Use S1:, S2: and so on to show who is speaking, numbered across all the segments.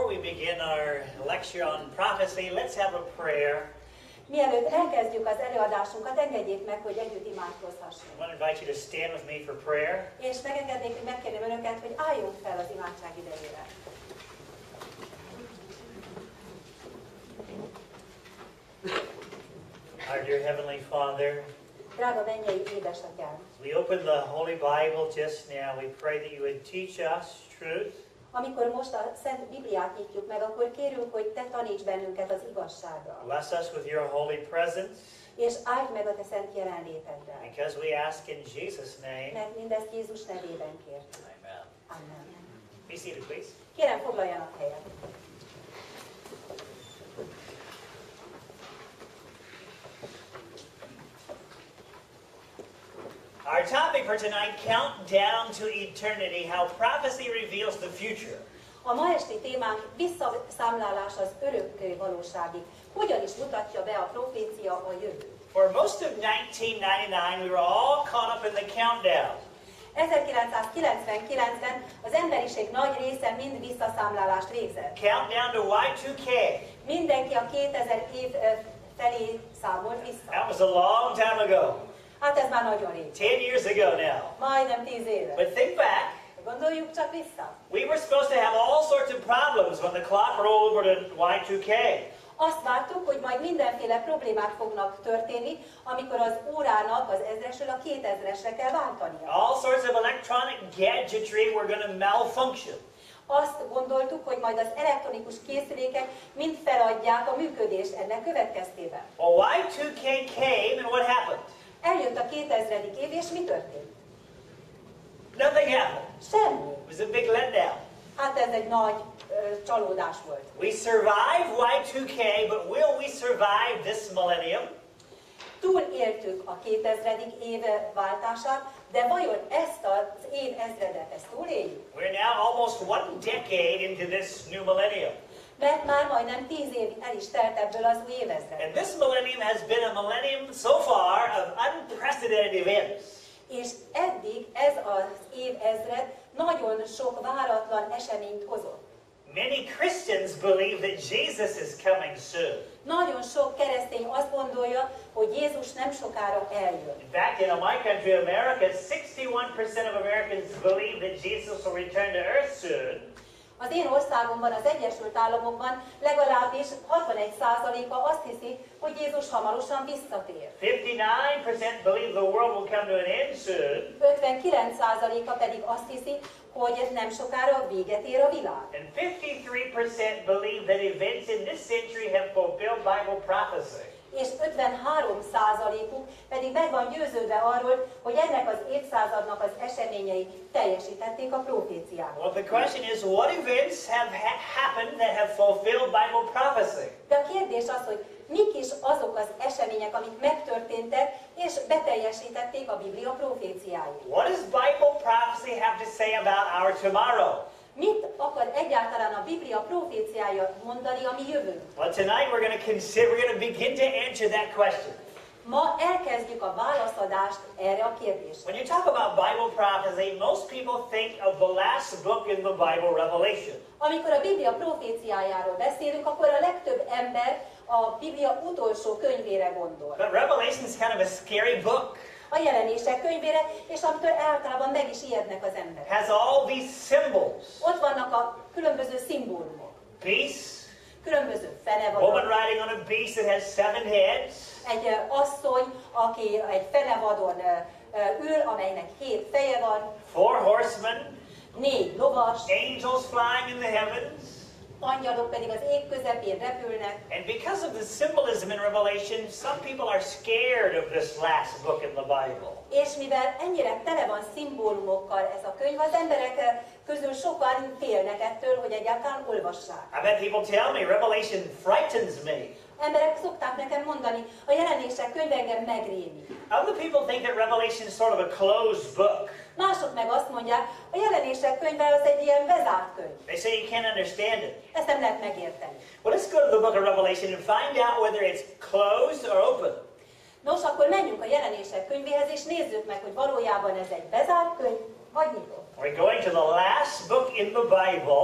S1: we begin our lecture on prophecy, let's have a prayer.
S2: Mielőtt elkezdjük az előadásunkat, engedjék meg, hogy együtt imádkozhassunk.
S1: I want to invite you to stand with me for prayer.
S2: És megengednék, hogy megkérném önöket, hogy álljunk fel az imádság idejére.
S1: Our dear Heavenly Father,
S2: Drága mennyei édesatyám,
S1: as we open the Holy Bible just now, we pray that you would teach us truth.
S2: amikor most a Szent Bibliát nyitjuk meg, akkor kérünk, hogy te taníts bennünket az igazságra.
S1: Bless us with your holy presence.
S2: És áld meg a te szent jelenléteddel.
S1: Because we ask in Jesus' name.
S2: Mert mindezt Jézus nevében kértük.
S1: Amen.
S2: Amen.
S1: Be seated, please.
S2: Kérem, foglaljanak helyet.
S1: Our topic for tonight, Countdown to Eternity, how prophecy reveals the future.
S2: A ma esti témánk visszaszámlálás az örökké valóságig. Hogyan is mutatja be a profécia a jövőt?
S1: For most of 1999, we were all caught up in the countdown.
S2: 1999-ben az emberiség nagy része mind visszaszámlálást végzett.
S1: Countdown to Y2K.
S2: Mindenki a 2000 év felé számolt vissza.
S1: That was a long time ago.
S2: Hát ez már nagyon rég.
S1: 10 years ago now.
S2: Majdnem 10 éve.
S1: But think back.
S2: Gondoljuk csak vissza.
S1: We were supposed to have all sorts of problems when the clock rolled over to Y2K.
S2: Azt vártuk, hogy majd mindenféle problémák fognak történni, amikor az órának az ezresről a 2000-esre kell váltania.
S1: All sorts of electronic gadgetry were going to malfunction.
S2: Azt gondoltuk, hogy majd az elektronikus készülékek mind feladják a működést ennek következtében.
S1: Well, Y2K came and what happened?
S2: Eljött a 2000. év, és mi történt?
S1: Nothing happened.
S2: Semmi.
S1: It was a big letdown.
S2: Hát ez egy nagy csalódás volt.
S1: We survived Y2K, but will we survive this millennium?
S2: Túléltük a 2000. év váltását, de vajon ezt az évezredet, ezt túléljük?
S1: We're now almost 1 decade into this new millennium.
S2: Mert már majdnem 10 év el is telt ebből az új évezred.
S1: And this millennium has been a millennium so far of unprecedented events.
S2: És eddig ez az évezred nagyon sok váratlan eseményt hozott.
S1: Many Christians believe that Jesus is coming soon.
S2: Nagyon sok keresztény azt gondolja, hogy Jézus nem sokára eljön.
S1: In fact, in my country, America, 61% of Americans believe that Jesus will return to earth soon.
S2: Az én országomban, az Egyesült Államokban legalábbis 61%-a azt hiszi, hogy Jézus hamarosan visszatér.
S1: 59% believe the world will come to an end soon.
S2: 59%-a pedig azt hiszi, hogy nem sokára véget ér a világ.
S1: And 53% believe that events in this century have fulfilled Bible prophecy.
S2: És 53%-uk pedig meg van győződve arról, hogy ennek az évszázadnak az eseményei teljesítették a proféciákat.
S1: Well, the question is, what events have happened that have fulfilled Bible prophecy?
S2: De a kérdés az, hogy mik is azok az események, amik megtörténtek, és beteljesítették a Biblia proféciáit.
S1: What does Bible prophecy have to say about our tomorrow?
S2: Mit akar egyáltalán a Biblia proféciája mondani a mi jövőnk?
S1: Well, tonight we're going to begin to answer that question.
S2: Ma elkezdjük a válaszadást erre a kérdésre.
S1: When you talk about Bible prophecy, most people think of the last book in the Bible, Revelation.
S2: Amikor a Biblia proféciájáról beszélünk, akkor a legtöbb ember a Biblia utolsó könyvére gondol.
S1: But Revelation is kind of a scary book.
S2: A Jelenések könyvére, és amitől általában meg is ijednek az emberek.
S1: Has all these symbols.
S2: Ott vannak a különböző szimbólumok.
S1: Beast.
S2: Különböző fenevadon.
S1: Woman riding on a beast that has 7 heads.
S2: Egy asszony, aki egy fenevadon ül, amelynek 7 feje van.
S1: 4 horsemen.
S2: 4 lovas.
S1: Angels flying in the heavens.
S2: Angyalok pedig az ég közepén repülnek.
S1: And because of the symbolism in Revelation, some people are scared of this last book in the Bible.
S2: És mivel ennyire tele van szimbólumokkal ez a könyv, az emberek közül sokan félnek ettől, hogy egyáltalán olvassák.
S1: I bet people tell me Revelation frightens me.
S2: Emberek szokták nekem mondani, a Jelenések könyv engem megrémít.
S1: Other people think that Revelation is sort of a closed book.
S2: Mások meg azt mondják, a Jelenések könyve az egy ilyen bezárt könyv.
S1: They say you can't understand it.
S2: Ezt nem lehet megérteni.
S1: Well, let's go to the book of Revelation and find out whether it's closed or open.
S2: Nos, akkor menjünk a Jelenések könyvéhez, és nézzük meg, hogy valójában ez egy bezárt könyv, vagy nyitott.
S1: We're going to the last book in the Bible,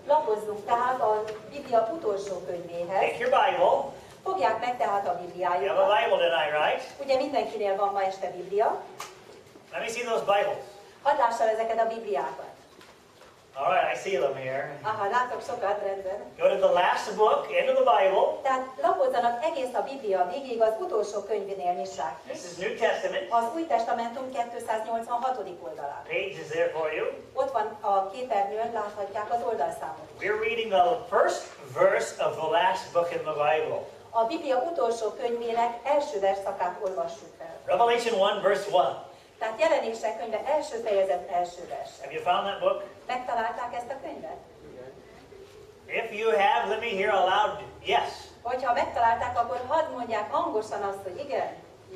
S2: Lapozzunk tehát a Biblia utolsó könyvéhez.
S1: Take your Bible.
S2: Fogják meg tehát a
S1: You have a
S2: Bibliájukat.
S1: Bible tonight, right?
S2: Ugye mindenkinél van ma este Biblia.
S1: Let me see those Bibles.
S2: Hadd lássam ezeket a Bibliákat.
S1: All right, I see them here.
S2: Aha, látok sokat, rendben.
S1: Go to the last book, end of the Bible.
S2: Tehát lapozzanak egész a Biblia végig, az utolsó könyvénél nyissák ki.
S1: This is New Testament.
S2: Az Új Testamentum 286. oldalán.
S1: Page is there for you.
S2: Ott van a képernyőn, láthatják az oldalszámot.
S1: We're reading the first verse of the last book in the Bible.
S2: A Biblia utolsó könyvének első versszakát olvassuk fel.
S1: Revelation 1, verse 1.
S2: Tehát Jelenések könyve első fejezet első vers.
S1: Have you found that book?
S2: Megtalálták ezt a könyvet?
S1: If you have, let me hear a loud yes.
S2: Hogyha megtalálták, akkor hadd mondják hangosan azt, hogy igen.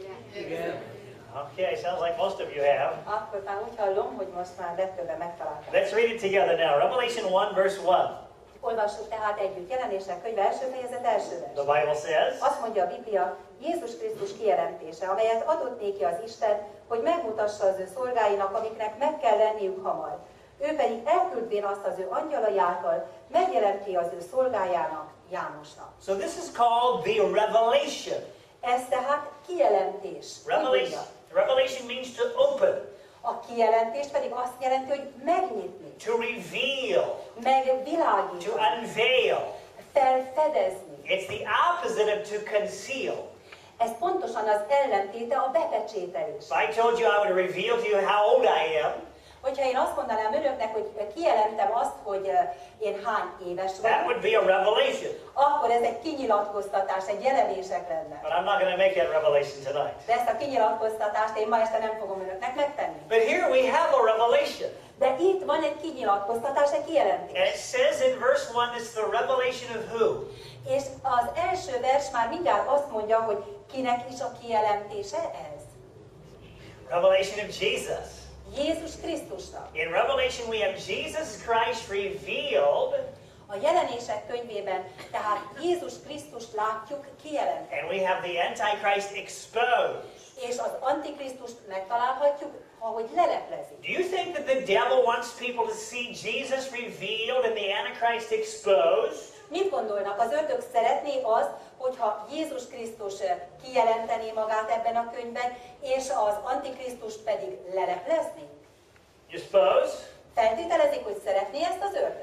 S1: Okay, sounds like most of you have.
S2: Akkor már úgy hallom, hogy most már legtöbben megtalálták.
S1: Let's read it together now. Revelation 1, verse 1.
S2: Olvassuk tehát együtt Jelenések könyve első fejezet első vers.
S1: The Bible says,
S2: Azt mondja a Biblia, Jézus Krisztus kijelentése, amelyet adott néki az Isten, hogy megmutassa az ő szolgáinak, amiknek meg kell lenniük hamar. Ő pedig elküldvén azt az ő angyalai által, megjelenti az ő szolgájának, Jánosnak.
S1: so this is called the revelation.
S2: Ez tehát kijelentés. Úgy mondja.
S1: Revelation means to open,
S2: A kijelentés pedig azt jelenti, hogy megnyitni,
S1: to reveal,
S2: megvilágítani,
S1: to unveil.
S2: felfedezni.
S1: It's the opposite of to conceal.
S2: Ez pontosan az ellentéte a bepecsételés.
S1: If I told you I would reveal to you how old I am,
S2: Hogyha én azt mondanám önöknek, hogy kijelentem azt, hogy én hány éves
S1: that
S2: vagyok,
S1: would be a revelation.
S2: akkor ez egy kinyilatkoztatás, egy jelenések lenne.
S1: But I'm not going to make that revelation tonight.
S2: De ezt a kinyilatkoztatást én ma este nem fogom önöknek megtenni.
S1: But here we have a revelation.
S2: De itt van egy kinyilatkoztatás, egy kijelentés.
S1: And it says in verse 1, it's the revelation of who?
S2: És az első vers már mindjárt azt mondja, hogy kinek is a kijelentése ez.
S1: Revelation of Jesus.
S2: Jézus Krisztusnak.
S1: In Revelation we have Jesus Christ revealed,
S2: A jelenések könyvében tehát Jézus Krisztust látjuk kijelenteni.
S1: and we have the Antichrist exposed.
S2: És az Antikrisztust megtalálhatjuk, ahogy leleplezik.
S1: Do you think that the devil wants people to see Jesus revealed and the Antichrist exposed?
S2: Mit gondolnak? Az ördög szeretné azt, hogyha Jézus Krisztus kijelentené magát ebben a könyvben, és az Antikrisztust pedig leleplezni?
S1: You suppose?
S2: Feltételezik, hogy szeretné ezt az ördög?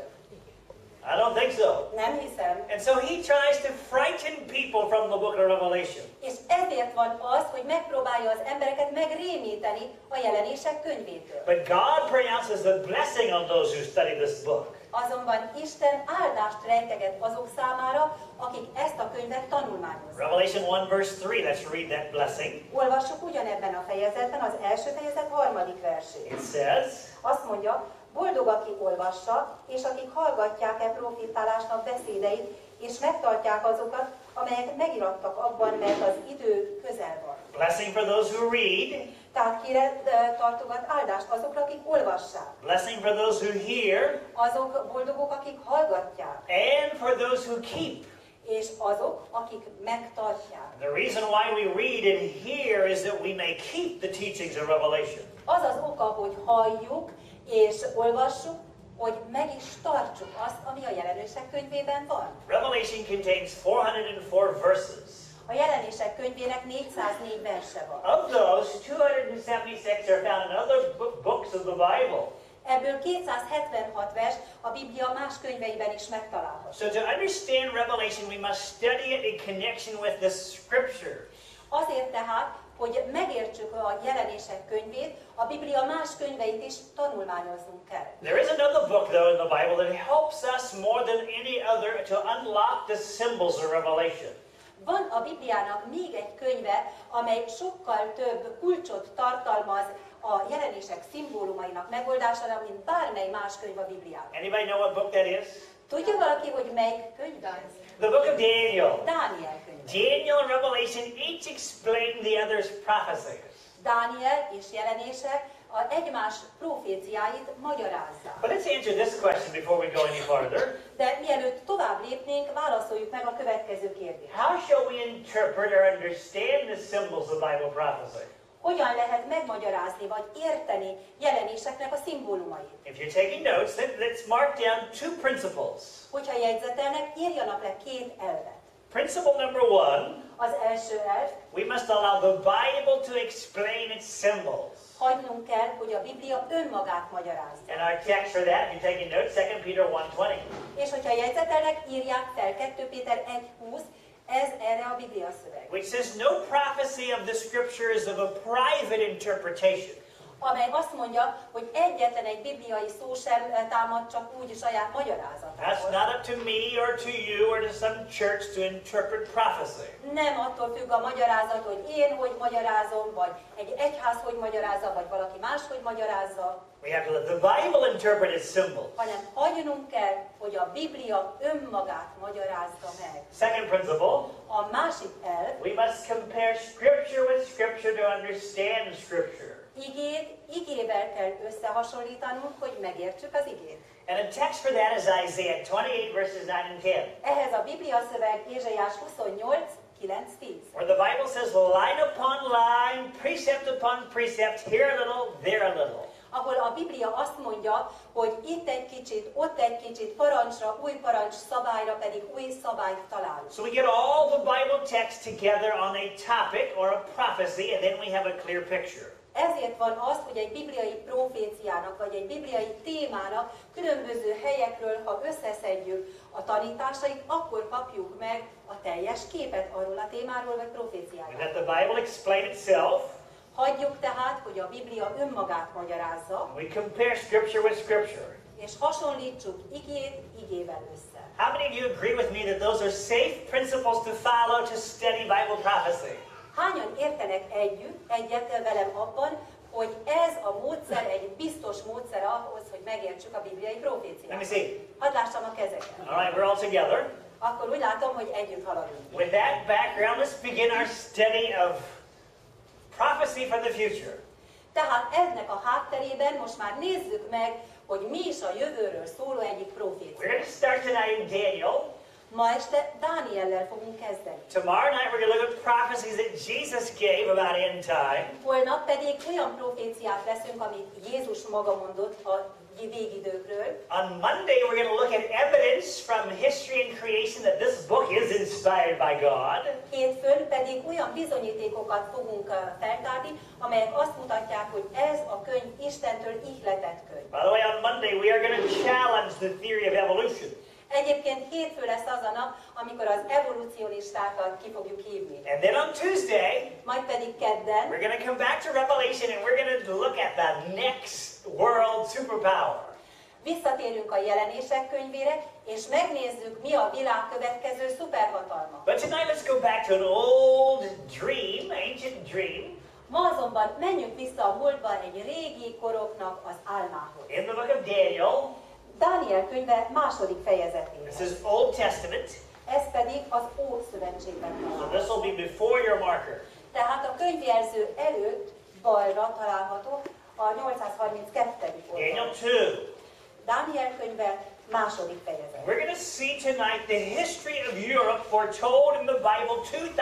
S1: I don't think so.
S2: Nem hiszem.
S1: And so he tries to frighten people from the book of Revelation.
S2: És ezért van az, hogy megpróbálja az embereket megrémíteni a jelenések könyvétől.
S1: But God pronounces the blessing on those who study this book.
S2: Azonban Isten áldást rejteget azok számára, akik ezt a könyvet tanulmányozzák.
S1: Revelation 1 verse 3, let's read that blessing.
S2: Olvassuk ugyanebben a fejezetben az első fejezet harmadik versét.
S1: It says,
S2: Azt mondja, boldog, aki olvassa, és akik hallgatják profétálásnak beszédeit, és megtartják azokat, amelyek megirattak abban, mert az idő közel van.
S1: blessing for those who read,
S2: Tehát kire tartogat áldást? Azokra, akik olvassák.
S1: blessing for those who hear,
S2: Azok boldogok, akik hallgatják.
S1: and for those who keep.
S2: És azok, akik megtartják.
S1: The reason why we read and hear is that we may keep the teachings of Revelation.
S2: Az az oka, hogy halljuk és olvassuk, hogy meg is tartsuk azt, ami a jelenések könyvében van.
S1: Revelation contains 404 verses.
S2: A jelenések könyvének 404 verse van.
S1: Of those, 276 are found in other books of the Bible.
S2: Ebből 276 vers a Biblia más könyveiben is megtalálható.
S1: So to understand Revelation, we must study it in connection with the Scriptures.
S2: Azért tehát, hogy megértsük a jelenések könyvét, a Biblia más könyveit is tanulmányoznunk kell.
S1: There is another book, though, in the Bible that helps us more than any other to unlock the symbols of Revelation.
S2: Van a Bibliának még egy könyve, amely sokkal több kulcsot tartalmaz a jelenések szimbólumainak megoldására, mint bármely más könyv a Bibliában.
S1: Anybody know what book that is?
S2: Tudja valaki, hogy melyik könyv ez?
S1: The book of Daniel.
S2: Dániel könyv.
S1: Daniel and Revelation each explain the other's prophecies.
S2: Dániel és jelenések a egymás proféciáit magyarázzák.
S1: But let's answer this question before we go any farther.
S2: De mielőtt tovább lépnénk, válaszoljuk meg a következő kérdést.
S1: How shall we interpret or understand the symbols of Bible prophecy?
S2: hogyan lehet megmagyarázni vagy érteni jelenéseknek a szimbólumait.
S1: If you're taking notes, then let's mark down two principles.
S2: Hogyha jegyzetelnek, írjanak le két elvet.
S1: Principle number one,
S2: Az első elv,
S1: we must allow the Bible to explain its symbols.
S2: hagynunk kell, hogy a Biblia önmagát magyarázza.
S1: And our text for that, if you're taking notes, 2 Peter 1:20.
S2: És hogyha jegyzetelnek, írják fel 2 Péter 1:20, ez erre a Biblia szöveg.
S1: Which says no prophecy of the scripture is of a private interpretation.
S2: Amely azt mondja, hogy egyetlen egy bibliai szó sem támad csak úgy saját
S1: That's
S2: magyarázatából.
S1: not up to me or to you or to some church to interpret prophecy.
S2: Nem attól függ a magyarázat, hogy én hogy magyarázom, vagy egy egyház hogy magyarázza, vagy valaki más hogy magyarázza,
S1: We have to let the Bible interpret its symbols.
S2: hanem hagynunk kell, hogy a Biblia önmagát magyarázza meg.
S1: Second principle,
S2: A másik elv,
S1: we must compare scripture with scripture to understand scripture.
S2: igét igével kell összehasonlítanunk, hogy megértsük az igét.
S1: And a text for that is Isaiah 28 verses 9 and 10.
S2: Ehhez a Biblia szöveg Ézsaiás 28, 9-10.
S1: Where the Bible says line upon line, precept upon precept, here a little, there a little.
S2: Ahol a Biblia azt mondja, hogy itt egy kicsit, ott egy kicsit, parancsra, új parancs, szabályra pedig új szabályt találunk.
S1: So we get all the Bible texts together on a topic or a prophecy, and then we have a clear picture.
S2: Ezért van az, hogy egy bibliai proféciának, vagy egy bibliai témának különböző helyekről, ha összeszedjük a tanításait, akkor kapjuk meg a teljes képet arról a témáról, vagy
S1: We
S2: proféciáról.
S1: let the Bible explain itself.
S2: Hagyjuk tehát, hogy a Biblia önmagát magyarázza,
S1: We compare scripture with scripture.
S2: és hasonlítsuk igét igével össze.
S1: How many of you agree with me that those are safe principles to follow to study Bible prophecy?
S2: Hányan értenek egyet velem abban, hogy ez a módszer egy biztos módszer ahhoz, hogy megértsük a bibliai
S1: Let me
S2: proféciát?
S1: see.
S2: Hadd lássam a kezeket.
S1: All right, we're all together.
S2: Akkor úgy látom, hogy együtt haladunk.
S1: With that background, let's begin our study of prophecy for the future.
S2: Tehát ennek a hátterében most már nézzük meg, hogy mi is a jövőről szóló egyik
S1: We're
S2: profécia.
S1: going to start tonight in Daniel.
S2: Ma este Dániellel fogunk kezdeni.
S1: Tomorrow night we're going to look at prophecies that Jesus gave about end time.
S2: Holnap pedig olyan proféciát leszünk, amit Jézus maga mondott a végidőkről.
S1: On Monday we're going to look at evidence from history and creation that this book is inspired by God.
S2: Hétfőn pedig olyan bizonyítékokat fogunk feltárni, amelyek azt mutatják, hogy ez a könyv Istentől ihletett könyv.
S1: By the way, on Monday we are going to challenge the theory of evolution.
S2: Egyébként hétfő lesz az a nap, amikor az evolucionistákat ki fogjuk hívni.
S1: And then on Tuesday,
S2: Majd pedig kedden
S1: we're going to come back to Revelation and we're going to look at the next world superpower.
S2: visszatérünk a jelenések könyvére, és megnézzük, mi a világ következő szuperhatalma.
S1: But tonight let's go back to an old dream, ancient dream.
S2: Ma azonban menjünk vissza a múltba egy régi koroknak az álmához.
S1: In the book of Daniel.
S2: Dániel könyve második
S1: This
S2: fejezetéhez.
S1: is Old Testament.
S2: Ez pedig az Ószövetségben
S1: So
S2: található.
S1: this will be before your marker.
S2: Tehát a könyvjelző előtt balra található a 832.
S1: Daniel
S2: oldalon.
S1: 2.
S2: Dániel könyve második fejezet.
S1: We're going to see tonight the history of Europe foretold in the Bible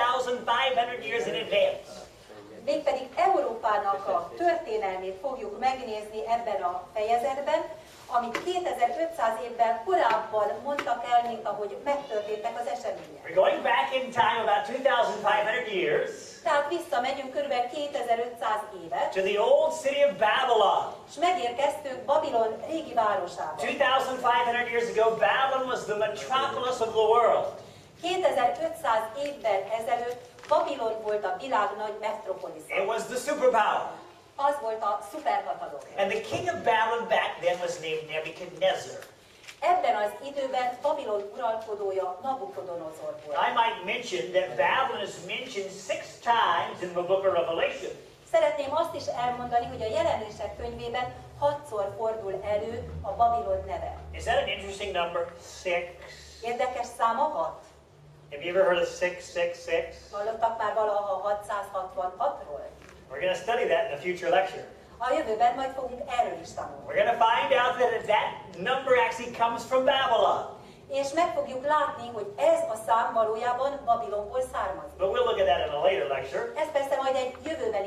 S1: 2,500 years in advance.
S2: Mégpedig Európának a történelmét fogjuk megnézni ebben a fejezetben, amit 2500 évvel korábban mondtak el, mint ahogy megtörténtek az események.
S1: We're going back in time about 2,500 years
S2: Tehát visszamegyünk kb. 2500 évet,
S1: to the old city of Babylon.
S2: és megérkeztünk Babilon régi városába.
S1: 2,500 years ago, Babylon was the metropolis of the world.
S2: 2500 évvel ezelőtt Babilon volt a világ nagy metropolisza.
S1: It was the superpower.
S2: Az volt a szuperhatalom.
S1: And the king of Babylon back then was named Nebuchadnezzar.
S2: Ebben az időben Babilon uralkodója Nabukodonozor volt.
S1: I might mention that Babylon is mentioned 6 times in the book of Revelation.
S2: Szeretném azt is elmondani, hogy a jelenések könyvében 6-szor fordul elő a Babilon neve.
S1: Is that an interesting number? 6.
S2: Érdekes szám a 6.
S1: Have you ever heard of 666?
S2: Hallottak már valaha 666-ról?
S1: We're going to study that in a future lecture.
S2: A jövőben majd fogunk erről is tanulni.
S1: We're going to find out that number actually comes from Babylon.
S2: És meg fogjuk látni, hogy ez a szám valójában Babilonból származik.
S1: But we'll look at that in a later lecture.
S2: Ez persze majd egy jövőbeli előadásban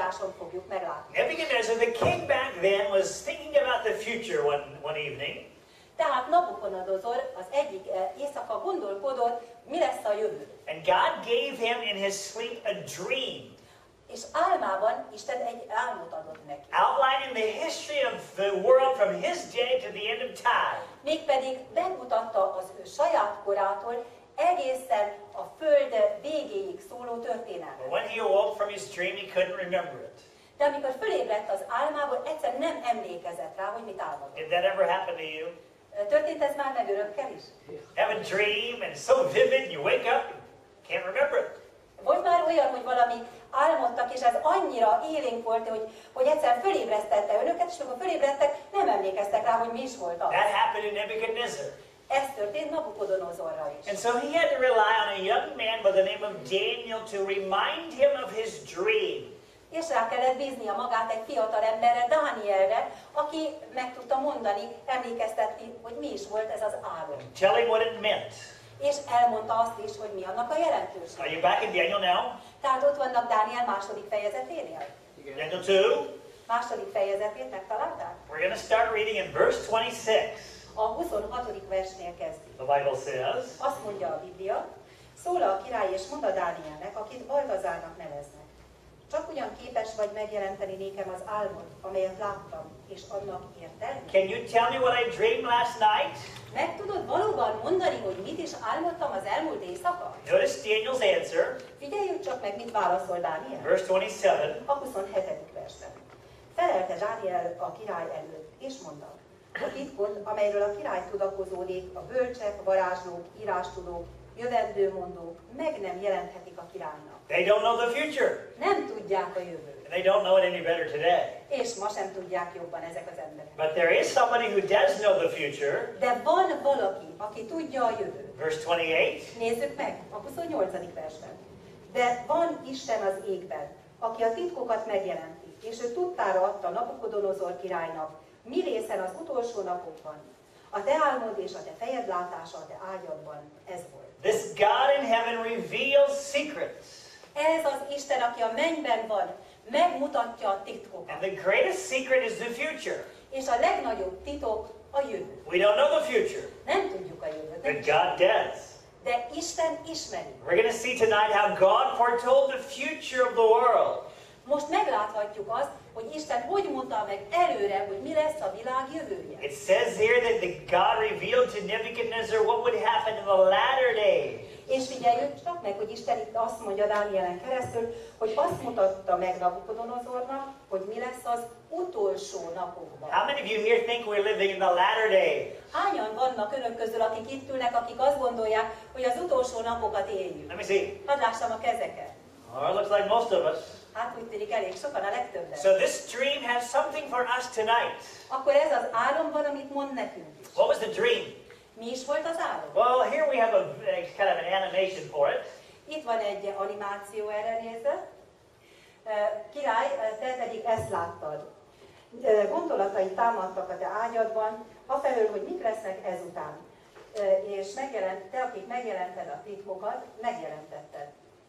S2: íráson fogjuk meglátni.
S1: Nebuchadnezzar, the king back then, was thinking about the future one evening.
S2: Tehát Nabukodonozor az egyik éjszaka gondolkodott, mi lesz a jövő.
S1: And God gave him in his sleep a dream,
S2: És álmában Isten egy álmot adott neki.
S1: outlining the history of the world from his day to the end of time.
S2: Mégpedig megmutatta az ő saját korától egészen a föld végéig szóló történelmet.
S1: But when he awoke from his dream, he couldn't remember it.
S2: De amikor fölébredt az álmából, egyszer nem emlékezett rá, hogy mit álmodott.
S1: Did that ever happen to you?
S2: Történt ez már meg önökkel is?
S1: Have a dream and it's so vivid, you wake up, and can't remember it.
S2: Volt már olyan, hogy valami álmodtak, és ez annyira élénk volt, hogy egyszer fölébresztette önöket, és amikor fölébredtek, nem emlékeztek rá, hogy mi is volt az.
S1: That happened to Nebuchadnezzar.
S2: Ez történt Nabukodonozorra is.
S1: And so he had to rely on a young man by the name of Daniel to remind him of his dream.
S2: És rá kellett bíznia magát egy fiatal emberre, Dánielre, aki meg tudta mondani, emlékeztetni, hogy mi is volt ez az álom.
S1: Tell him what it meant.
S2: És elmondta azt is, hogy mi annak a jelentősége.
S1: Are you back in Daniel now?
S2: Tehát ott vannak Dániel második fejezeténél.
S1: Daniel 2.
S2: Második fejezetét megtalálták?
S1: We're going to start reading in verse 26.
S2: A 26. versnél kezdjük.
S1: The Bible says,
S2: Azt mondja a Biblia, szól a király és mond a Dánielnek, akit Baltazárnak neveznek. Csak ugyan képes vagy megjelenteni nékem az álmot, amelyet láttam, és annak értelmét.
S1: can you tell me what I dreamed last night?
S2: Meg tudod valóban mondani, hogy mit is álmodtam az elmúlt éjszaka?
S1: Notice Daniel's answer,
S2: Figyeljük csak meg, mit válaszol Dániel.
S1: verse 27.
S2: A 27. versben. Felelte Dániel a király előtt, és mondta, a titkot, amelyről a király tudakozódik, a bölcsek, varázslók, írástudók, jövendőmondók meg nem jelenthetik a királynak.
S1: They don't know the future,
S2: Nem tudják a jövőt,
S1: and they don't know it any better today.
S2: és ma sem tudják jobban ezek az emberek.
S1: But there is somebody who does know the future.
S2: De van valaki, aki tudja a jövőt.
S1: Verse 28.
S2: Nézzük meg a 28. versben. De van Isten az égben, aki a titkokat megjelenti, és ő tudtára adta Nabukodonozor királynak, mi részen az utolsó napokban. A te álmod és a te fejed látása a te ágyadban, ez volt.
S1: This God in heaven reveals secrets.
S2: Ez az Isten, aki a mennyben van, megmutatja a titkokat.
S1: And the greatest secret is the future.
S2: És a legnagyobb titok a jövő.
S1: We don't know the future,
S2: Nem tudjuk a jövőt,
S1: but God does.
S2: de Isten ismeri.
S1: We're going to see tonight how God foretold the future of the world.
S2: Most megláthatjuk azt, hogy Isten hogy mondta meg előre, hogy mi lesz a világ jövője.
S1: It says here that God revealed to Nebuchadnezzar what would happen in the latter days.
S2: És figyeljük csak meg, hogy Isten itt azt mondja Dánielen keresztül, hogy azt mutatta meg Nabukodonozornak, hogy mi lesz az utolsó napokban.
S1: How many of you here think we're living in the latter days?
S2: Hányan vannak önök közül, akik itt ülnek, akik azt gondolják, hogy az utolsó napokat éljük?
S1: Let me see.
S2: Hadd lássam a kezeket.
S1: Oh, it looks like most of us.
S2: Hát úgy tűnik elég sokan, a legtöbben.
S1: So this dream has something for us tonight.
S2: Akkor ez az álom van, amit mond nekünk is.
S1: What was the dream?
S2: Mi is volt az álom?
S1: Well, here we have a kind of an animation for it.
S2: Itt van egy animáció erre nézve. Király, te pedig ezt láttad. Gondolatai támadtak a te ágyadban, afelől, hogy mik lesznek ezután. És te, akik megjelented a titkokat, megjelentetted.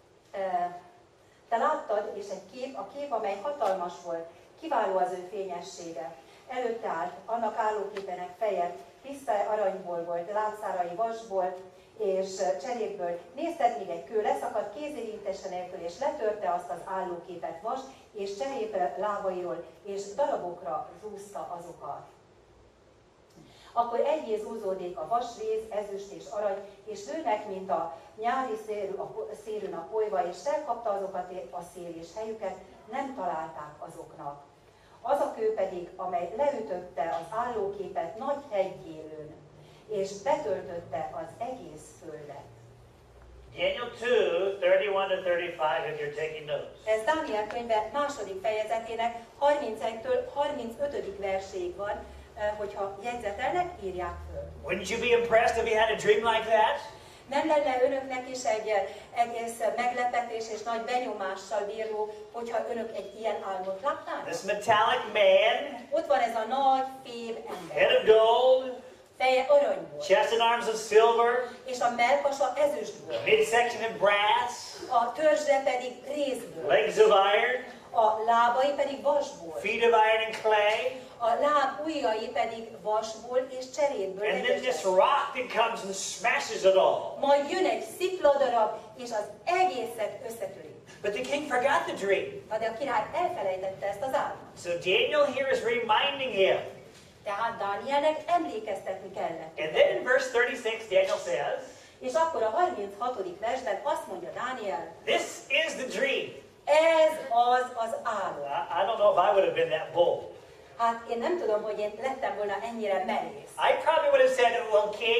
S2: Te láttad, és a kép, amely hatalmas volt, kiváló az ő fényessége. Előtte állt, annak állóképenek feje, tiszta aranyból volt, lábszárai vasból és cserépből. Nézted, még egy kő leszakadt kézérintése nélkül, és letörte azt az állóképet vas, és cserép lábairól, és darabokra zúzta azokat. Akkor egyé zúzódik a vasréz, ezüst és arany, és nőnek, mint a nyári szélűn a polyva, és felkapta azokat a szél, és helyüket nem találták azoknak. Az a kő pedig, amely leütötte az állóképet nagy heggyélőn, és betöltötte az egész földet.
S1: Daniel 2, 31-35, if you're taking notes.
S2: Ez Dániel könyve második fejezetének 31-től 35. verséig van, hogyha jegyzetelnek, írják föl.
S1: Wouldn't you be impressed if you had a dream like that?
S2: Nem lenne önöknek is egy egész meglepetés és nagy benyomással bíró, hogyha önök egy ilyen álmot látnának?
S1: This metallic man,
S2: Ott van ez a nagy, fél ember.
S1: head of gold,
S2: Feje aranyból,
S1: chest and arms of silver,
S2: és a mellkasa ezüstből,
S1: midsection of brass,
S2: a törzse pedig rézből,
S1: legs of iron,
S2: a lábai pedig vasból,
S1: feet of iron and clay,
S2: a láb ujjai pedig vasból és cserépből.
S1: and then this
S2: vegyesek.
S1: rock that comes and smashes it all.
S2: Majd jön egy szikladarab, és az egészet összetöri.
S1: But the king forgot the dream.
S2: Na de a király elfelejtette ezt az álmot.
S1: So Daniel here is reminding him.
S2: Tehát Dánielnek emlékeztetni kellett.
S1: And then in verse 36, Daniel says,
S2: És akkor a 36. versben azt mondja Dániel,
S1: this is the dream.
S2: ez az álom.
S1: I don't know if I would have been that bold.
S2: Hát én nem tudom, hogy én lettem volna ennyire merész.
S1: I probably would have said, well, king,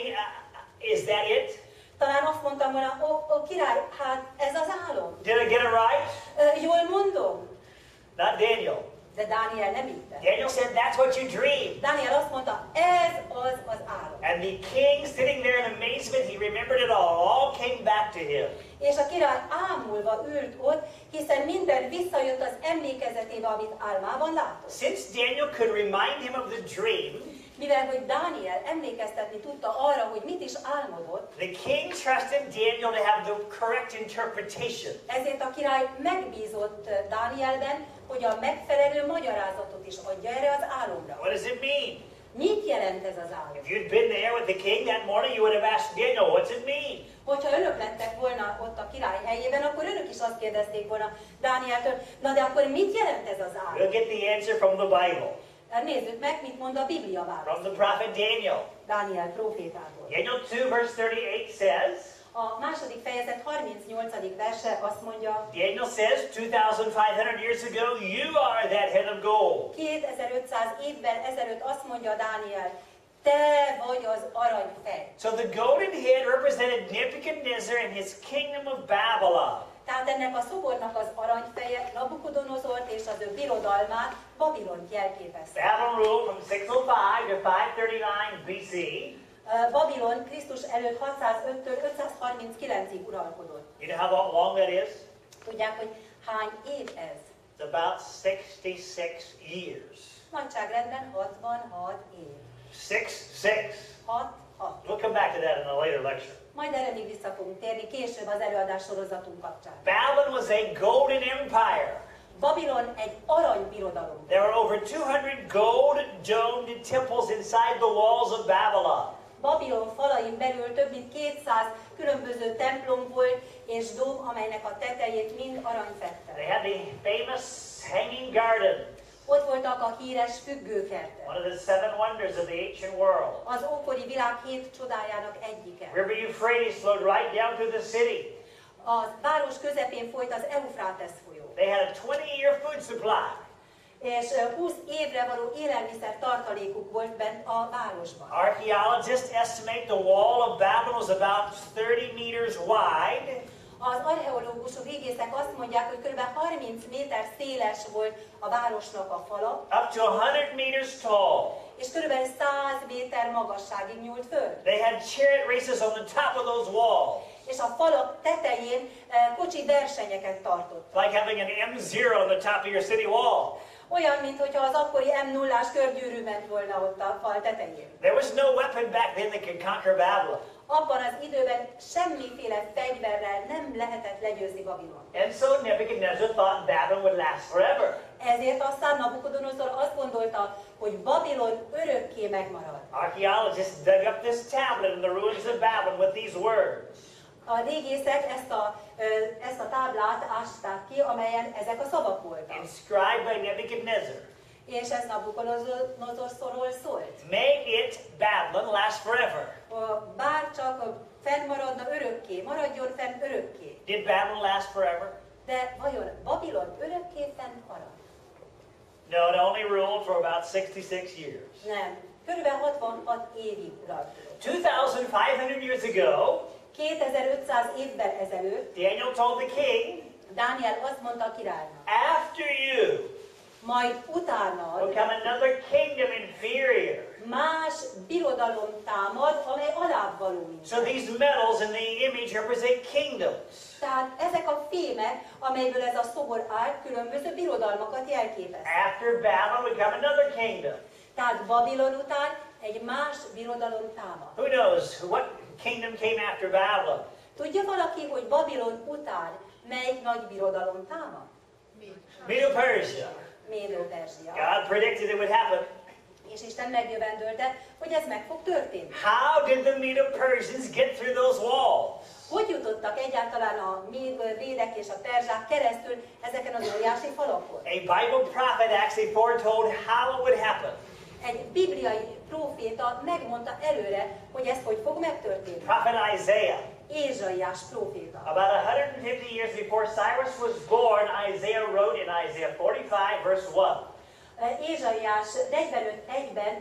S1: is that it?
S2: Talán azt mondtam volna, ó király, hát ez az álom.
S1: Did I get it right?
S2: Jól mondom.
S1: Not Daniel.
S2: De Dániel nem így tett.
S1: Daniel said, that's what you dreamed.
S2: Dániel azt mondta, ez az álom.
S1: And the king, sitting there in amazement, he remembered it all. All came back to him.
S2: És a király ámulva ült ott, hiszen minden visszajött az emlékezetébe, amit álmában látott.
S1: Since Daniel could remind him of the dream,
S2: Mivel, hogy Dániel emlékeztetni tudta arra, hogy mit is álmodott,
S1: the king trusted Daniel to have the correct interpretation.
S2: ezért a király megbízott Dánielben, hogy a megfelelő magyarázatot is adja erre az álomra.
S1: What does it mean?
S2: Mit jelent ez az álom?
S1: If you'd been there with the king that morning, you would have asked Daniel, what's it mean?
S2: Hogyha önök lettek volna ott a király helyében, akkor önök is azt kérdezték volna Dánieltől, na de akkor mit jelent ez az álom?
S1: We'll get the answer from the Bible,
S2: Nézzük meg, mit mond a Biblia válasz.
S1: from the prophet Daniel.
S2: Dániel prófétából.
S1: Daniel 2 verse 38 says,
S2: A második fejezet 38. verse azt mondja,
S1: Daniel says, 2,500 years ago, you are that head of gold.
S2: 2500 évvel ezelőtt azt mondja Dániel, te vagy az aranyfej.
S1: So the golden head represented Nebuchadnezzar and his kingdom of Babylon.
S2: Tehát ennek a szobornak az aranyfeje Nabukodonozort és az ő birodalmát, Babilont jelképezte.
S1: Babylon ruled from 605 to 539 BC.
S2: Babilon Krisztus előtt 605-től 539-ig uralkodott.
S1: You know how long that is?
S2: Tudják, hogy hány év ez?
S1: It's about 66 years.
S2: Nagyságrendben 66 év.
S1: 6.
S2: 6.
S1: We'll come back to that in a later lecture.
S2: Majd erre még vissza fogunk térni később az előadás sorozatunk kapcsán.
S1: Babylon was a golden empire.
S2: Babilon egy aranybirodalom.
S1: There were over 200 gold domed temples inside the walls of Babylon.
S2: Babilon falain belül több mint 200 különböző templom volt, és dóm, amelynek a tetejét mind arany fette.
S1: They had the famous hanging garden,
S2: Ott voltak a híres függőkertek.
S1: one of the 7 wonders of the ancient world.
S2: Az ókori világ 7 csodájának egyike.
S1: River Euphrates flowed right down through the city.
S2: A város közepén folyt az Eufrátesz folyó.
S1: They had a 20-year food supply.
S2: És 20 évre való élelmiszer tartalékuk volt bent a városban.
S1: Archaeologists estimate the wall of Babylon was about 30 meters wide.
S2: Az archeológusok, régészek azt mondják, hogy kb. 30 méter széles volt a városnak a fala,
S1: Up to 100 meters tall.
S2: és kb. 100 méter magasságig nyúlt föl.
S1: They had chariot races on the top of those walls.
S2: És a falak tetején kocsi versenyeket tartott.
S1: Like having an M0 on the top of your city wall.
S2: Olyan, mintha az akkori M0-ás körgyűrű ment volna ott a fal tetején.
S1: There was no weapon back then that could conquer Babylon.
S2: Abban az időben semmiféle fegyverrel nem lehetett legyőzni Babilon.
S1: And so Nebuchadnezzar thought Babylon would last forever.
S2: Ezért aztán Nabukodonozor azt gondolta, hogy Babilon örökké megmarad.
S1: Archaeologists dug up this tablet in the ruins of Babylon with these words.
S2: A régészek ezt a táblát ásták ki, amelyen ezek a szavak voltak.
S1: Inscribed by Nebuchadnezzar.
S2: És ez Nabukodonozorról szólt.
S1: May it, Babylon, last forever.
S2: Bár csak fennmaradna örökké, maradjon fenn örökké.
S1: Did Babylon last forever?
S2: De vajon Babilon örökké fennmarad?
S1: No, it only ruled for about 66 years.
S2: Nem. Körülbelül 66 évig uralkodott.
S1: 2,500 years ago,
S2: 2500 évvel ezelőtt
S1: Daniel told the king,
S2: Dániel azt mondta a királynak,
S1: after you
S2: majd
S1: will
S2: utánad
S1: come another kingdom inferior.
S2: más birodalom támad, amely alább való nincs.
S1: So these metals in the image represent kingdoms.
S2: Tehát ezek a fémek, amelyből ez a szobor állt, különböző birodalmakat jelképez.
S1: After Babylon will come another kingdom.
S2: Tehát Babilon után egy más birodalom támad.
S1: Who knows what kingdom came after Babylon?
S2: Tudja valaki, hogy Babilon után melyik nagy birodalom támad?
S1: Medo Medo-Persia.
S2: Médo-Perzsia.
S1: God predicted it would happen.
S2: És Isten megjövendölte, hogy ez meg fog történni.
S1: How did the Medo-Persians get through those walls?
S2: Hogy jutottak egyáltalán a médek és a perzsák keresztül ezeken az óriási falakon?
S1: A Bible prophet actually foretold how it would happen.
S2: Egy bibliai próféta megmondta előre, hogy ez hogy fog megtörténni.
S1: Prophet Isaiah.
S2: Ézsaiás próféta.
S1: About 150 years before Cyrus was born, Isaiah wrote in Isaiah 45 verse 1.
S2: Ézsaiás 45:1-ben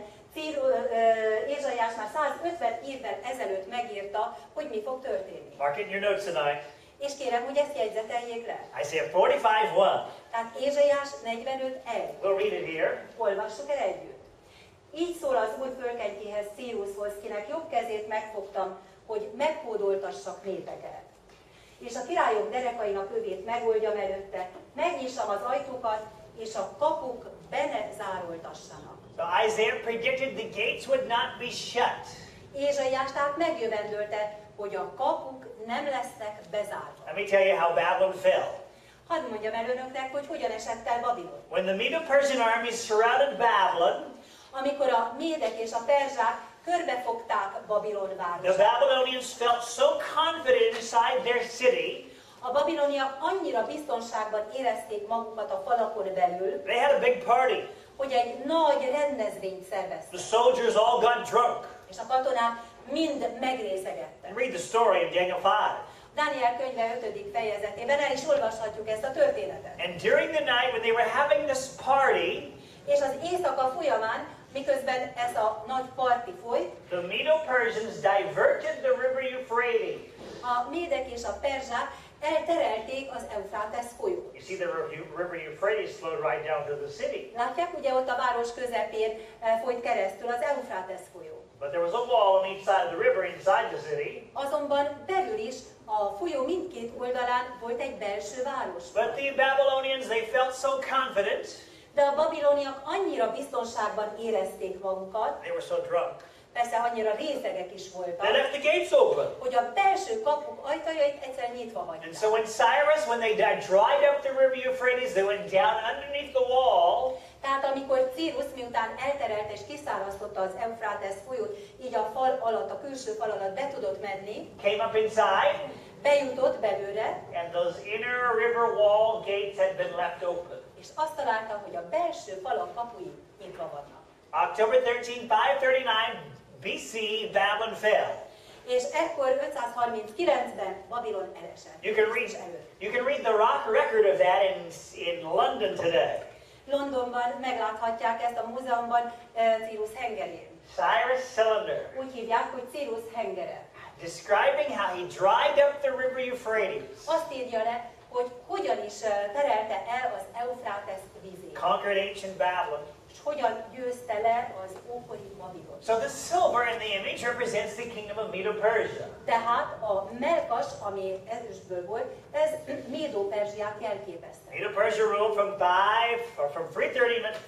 S2: Ézsaiás már 150 évvel ezelőtt megírta, hogy mi fog történni.
S1: Mark it in your notes tonight.
S2: És kérem, hogy ezt jegyzeteljék le.
S1: Isaiah 45:1.
S2: Tehát Ézsaiás 45:1.
S1: We'll read it here.
S2: Olvassuk el együtt. Így szól az Úr fölkentjéhez, Círushoz, kinek jobb kezét megfogtam, hogy meghódoltassak népeket. És a királyok derekainak övét megoldjam előtte, megnyissam az ajtókat, és a kapuk benne zároltassanak.
S1: So Isaiah predicted the gates would not be shut.
S2: Ézsaiás tehát megjövendölte, hogy a kapuk nem lesznek bezárva.
S1: Let me tell you how Babylon fell.
S2: Hadd mondjam el önöknek, hogy hogyan esett el Babilon.
S1: When the Medo-Persian armies surrounded Babylon,
S2: Amikor a médek és a perzsák körbefogták Babilon
S1: the
S2: városát,
S1: Babylonians felt so confident inside their city,
S2: a babiloniak annyira biztonságban érezték magukat a falakon belül,
S1: they had a big party.
S2: hogy egy nagy rendezvényt
S1: The
S2: szerveztek,
S1: soldiers all got drunk.
S2: és a katonák mind megrészegettek.
S1: And read the story in Daniel 5.
S2: Dániel könyve 5. fejezetében el is olvashatjuk ezt a történetet.
S1: And during the night when they were having this party,
S2: És az éjszaka folyamán, miközben ez a nagy parti folyt,
S1: the Medo-Persians diverted the river Euphrates.
S2: a médek és a perzsák elterelték az Eufrátesz folyót.
S1: You see, the river Euphrates flowed right down to the city.
S2: Látják, ugye ott a város közepén folyt keresztül az Eufrátesz folyó.
S1: But there was a wall on each side of the river inside the city.
S2: Azonban belül is a folyó mindkét oldalán volt egy belső város.
S1: But the Babylonians, they felt so confident.
S2: De a babiloniak annyira biztonságban érezték magukat,
S1: They were so drunk.
S2: persze annyira részegek is
S1: They
S2: voltak,
S1: left the gates open.
S2: hogy a belső kapuk ajtajait egyszerűen nyitva
S1: And
S2: hagyták.
S1: so when Cyrus, when they dried up the river Euphrates, they went down underneath the wall.
S2: Tehát amikor Círus miután elterelte és kiszálasztotta az Eufrátesz folyót, így a fal alatt, a külső fal alatt be tudott menni,
S1: Came up inside,
S2: bejutott belőle,
S1: and those inner river wall gates had been left open.
S2: és azt találta, hogy a belső falak kapui nyitva vannak.
S1: October 13, 539 BC, Babylon fell.
S2: És ekkor 539-ben Babilon elesett.
S1: You can read, you can read the rock record of that in London today.
S2: Londonban megláthatják ezt a múzeumban Círus hengerén.
S1: Cyrus Cylinder,
S2: Úgy hívják, hogy Círus hengere.
S1: describing how he dried up the river Euphrates,
S2: Azt írja le, hogy hogyan is terelte el az Eufrátesz vízét,
S1: conquered ancient Babylon.
S2: és hogyan győzte le az ókori Babilon.
S1: So the silver in the image represents the kingdom of Medo-Persia.
S2: Tehát a melkas, ami ezüstből volt, ez Médo-Perzsiát jelképezte.
S1: Medo-Persia ruled from 539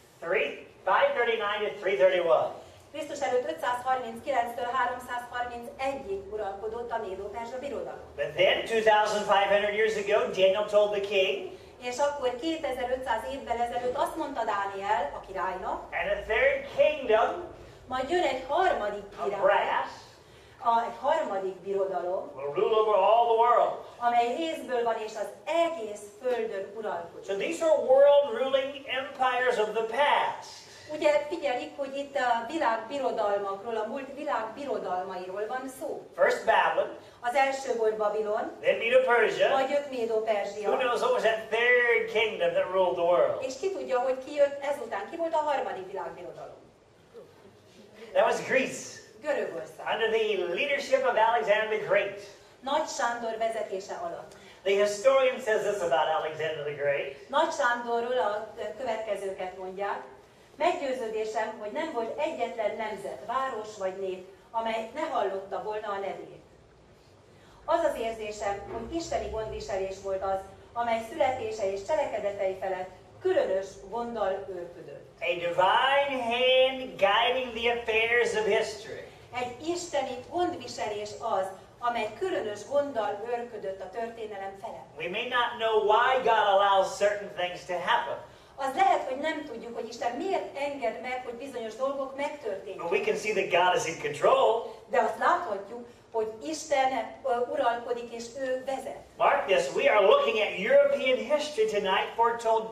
S1: to 331.
S2: Krisztus előtt 539-től 331-ig uralkodott a Médo-Perzsa birodalom.
S1: But then, 2,500 years ago, Daniel told the king,
S2: És akkor 2500 évvel ezelőtt azt mondta Dániel a királynak,
S1: and a third kingdom
S2: majd jön egy harmadik
S1: of
S2: király,
S1: brass
S2: egy harmadik birodalom,
S1: will rule over all the world.
S2: amely részből van és az egész földön uralkodik.
S1: So these are world ruling empires of the past.
S2: Ugye figyelik, hogy itt a világbirodalmakról, a múlt világbirodalmairól van szó.
S1: First Babylon,
S2: Az első volt Babilon,
S1: then Medo-Persia.
S2: majd jött
S1: Who
S2: Médo-Perzsia.
S1: knows what was that third kingdom that ruled the world?
S2: És ki tudja, hogy ki jött ezután, ki volt a harmadik világbirodalom?
S1: That was Greece,
S2: Görögország.
S1: under the leadership of Alexander the Great.
S2: Nagy Sándor vezetése alatt.
S1: The historian says this about Alexander the Great.
S2: Nagy Sándorról a következőket mondják. Meggyőződésem, hogy nem volt egyetlen nemzet, város vagy nép, amely ne hallotta volna a nevét. Az az érzésem, hogy isteni gondviselés volt az, amely születése és cselekedetei felett különös gonddal őrködött.
S1: A divine hand guiding the affairs of history.
S2: Egy isteni gondviselés az, amely különös gonddal őrködött a történelem felett.
S1: We may not know why God allows certain things to happen,
S2: Az lehet, hogy nem tudjuk, hogy Isten miért enged meg, hogy bizonyos dolgok
S1: but
S2: megtörténjenek.
S1: we can see that God is in control.
S2: De azt láthatjuk, hogy Isten uralkodik és ő vezet.
S1: Mark this, we are looking at European history tonight, foretold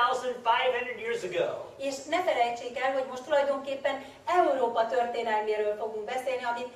S1: 2,500 years ago.
S2: És ne felejtsék el, hogy most tulajdonképpen Európa történelméről fogunk beszélni, amit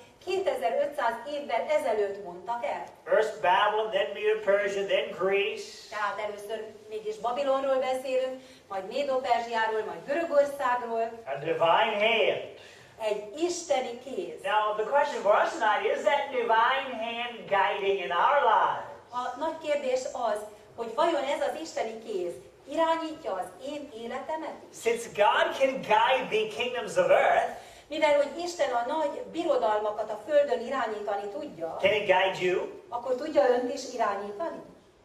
S2: 2500 évvel ezelőtt mondtak el.
S1: First Babylon, then Medo-Persia, then Greece.
S2: Tehát először mégis Babilonról beszélünk, majd Médo-Perzsiáról, majd Görögországról.
S1: A divine hand.
S2: Egy isteni kéz.
S1: Now, the question for us tonight, is that divine hand guiding in our lives?
S2: A nagy kérdés az, hogy vajon ez az isteni kéz irányítja az én életemet is?
S1: Since God can guide the kingdoms of earth,
S2: Mivel, hogy Isten a nagy birodalmakat a földön irányítani tudja,
S1: can He guide you
S2: akkor tudja önt is irányítani?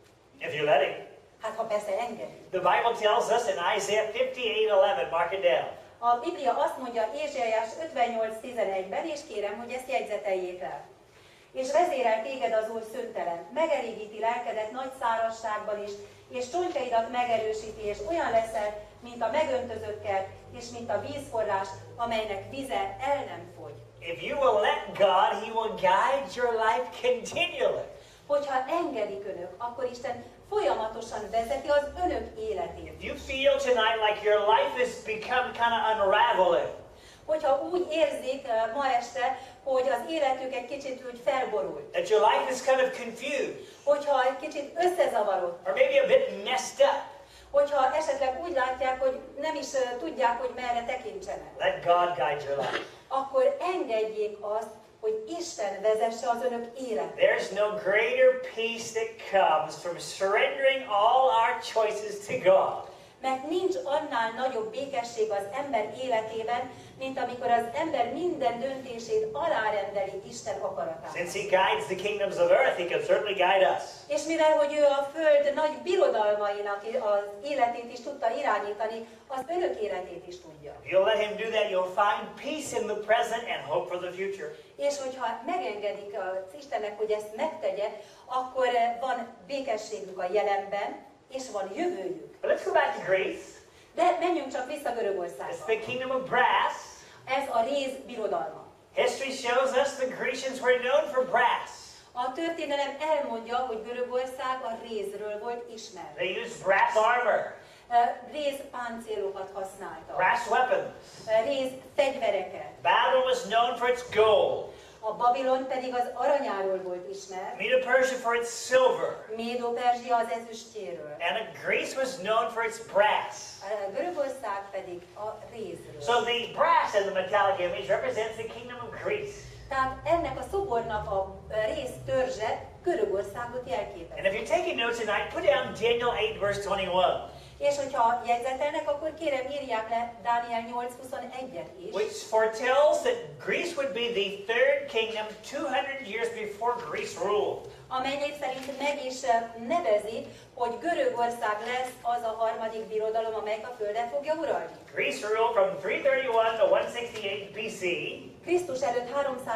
S1: if you let Him?
S2: Hát ha persze engedi.
S1: The Bible tells us in Isaiah 58:11, mark it down.
S2: A Biblia azt mondja Ézsaiás 58:11-ben, és kérem, hogy ezt jegyzeteljék le. És vezérel téged az Úr szüntelen, megelégíti lelkedet nagy szárazságban is, és csontjaidat megerősíti, és olyan leszel, mint a megöntözött kert, és mint a vízforrás, amelynek vize el nem fogy.
S1: If you will let God, He will guide your life continually.
S2: Hogyha engedik önök, akkor Isten folyamatosan vezeti az önök életét.
S1: If you feel tonight like your life has become kind of unraveling,
S2: Hogyha úgy érzik ma este, hogy az életük egy kicsit úgy felborult,
S1: that your life is kind of confused,
S2: hogyha egy kicsit összezavarodtak,
S1: or maybe a bit messed up,
S2: hogyha esetleg úgy látják, hogy nem is tudják, hogy merre tekintsenek,
S1: let God guide your life.
S2: akkor engedjék azt, hogy Isten vezesse az önök életét.
S1: There's no greater peace that comes from surrendering all our choices to God.
S2: Mert nincs annál nagyobb békesség az ember életében, mint amikor az ember minden döntését alárendeli Isten akaratának.
S1: Since He guides the kingdoms of earth, He can certainly guide us.
S2: És mivel, hogy ő a föld nagy birodalmainak az életét is tudta irányítani, az önök életét is tudja.
S1: If you'll let Him do that, you'll find peace in the present and hope for the future.
S2: És hogyha megengedik az Istennek, hogy ezt megtegye, akkor van békességük a jelenben, és van jövőjük.
S1: But let's go back to Greece.
S2: De menjünk csak vissza
S1: It's
S2: Görögországba.
S1: the kingdom of brass.
S2: Ez a réz birodalma.
S1: History shows us the Grecians were known for brass.
S2: A történelem elmondja, hogy Görögország a rézről volt ismert.
S1: They used brass armor,
S2: Réz páncélokat használtak.
S1: brass weapons.
S2: Réz fegyvereket.
S1: Babylon was known for its gold.
S2: A Babilon pedig az aranyáról volt ismert.
S1: Medo-Persia for its silver.
S2: Médo-Perzsia az ezüstjéről.
S1: And Greece was known for its brass.
S2: Görögország pedig a rézről.
S1: So the brass in the metallic image represents the kingdom of Greece.
S2: Tehát ennek a szobornak a réz törzse Görögországot
S1: And
S2: jelképezi.
S1: if you're taking notes tonight, put down Daniel 8 verse 21.
S2: És hogyha jegyzetelnek, akkor kérem írják le Dániel 8:21-et is.
S1: Which foretells that Greece would be the third kingdom 200 years before Greece ruled.
S2: Amely név szerint meg is nevezi, hogy Görögország lesz az a harmadik birodalom, amely a földet fogja uralni.
S1: Greece ruled from 331 to 168 BC.
S2: Krisztus előtt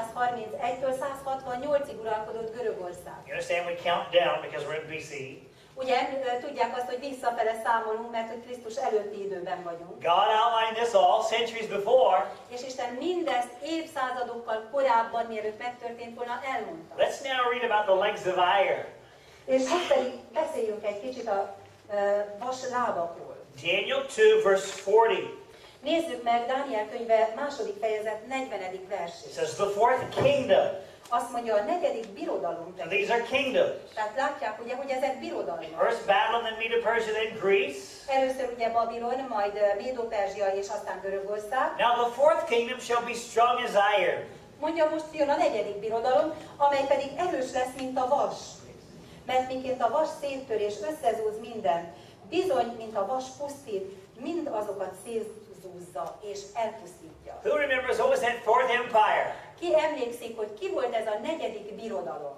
S2: 331-től 168-ig uralkodott Görögország.
S1: You understand we count down because we're in BC.
S2: Ugye tudják azt, hogy visszafele számolunk, mert hogy Krisztus előtti időben vagyunk.
S1: God outlined this all centuries before.
S2: És Isten mindezt évszázadokkal korábban, mielőtt megtörtént volna, elmondta.
S1: Let's now read about the legs of iron.
S2: És most pedig beszéljünk egy kicsit a vas lábakról.
S1: Daniel 2 verse 40.
S2: Nézzük meg Dániel könyve 2. fejezet 40.
S1: It
S2: versét.
S1: says the fourth kingdom.
S2: Azt mondja, a 4. birodalom.
S1: And these are kingdoms.
S2: Tehát látják ugye, hogy ezek birodalmak.
S1: First Babylon, then Medo-Persia, then Greece.
S2: Először ugye Babilon, majd Médo-Perzsia és aztán Görögország.
S1: Now the fourth kingdom shall be strong as iron.
S2: Mondja, most jön a 4. birodalom, amely pedig erős lesz, mint a vas. Mert miként a vas széttör és összezúz mindent, bizony, mint a vas pusztít, mind azokat szétzúzza és elpusztítja.
S1: Who remembers what was that fourth empire?
S2: Ki emlékszik, hogy ki volt ez a 4. birodalom?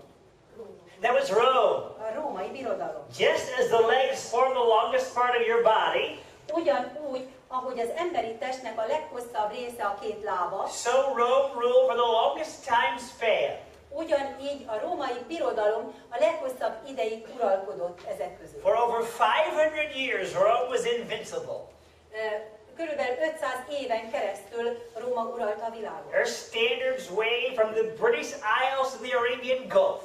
S1: That was Rome.
S2: A római birodalom.
S1: Just as the legs form the longest part of your body,
S2: Ugyanúgy, ahogy az emberi testnek a leghosszabb része a két lába,
S1: so Rome ruled for the longest time span.
S2: Ugyanígy a római birodalom a leghosszabb ideig uralkodott ezek közül.
S1: For over 500 years, Rome was invincible.
S2: Körülbelül 500 éven keresztül Róma uralta a világot.
S1: Their standards wave from the British Isles to the Arabian Gulf.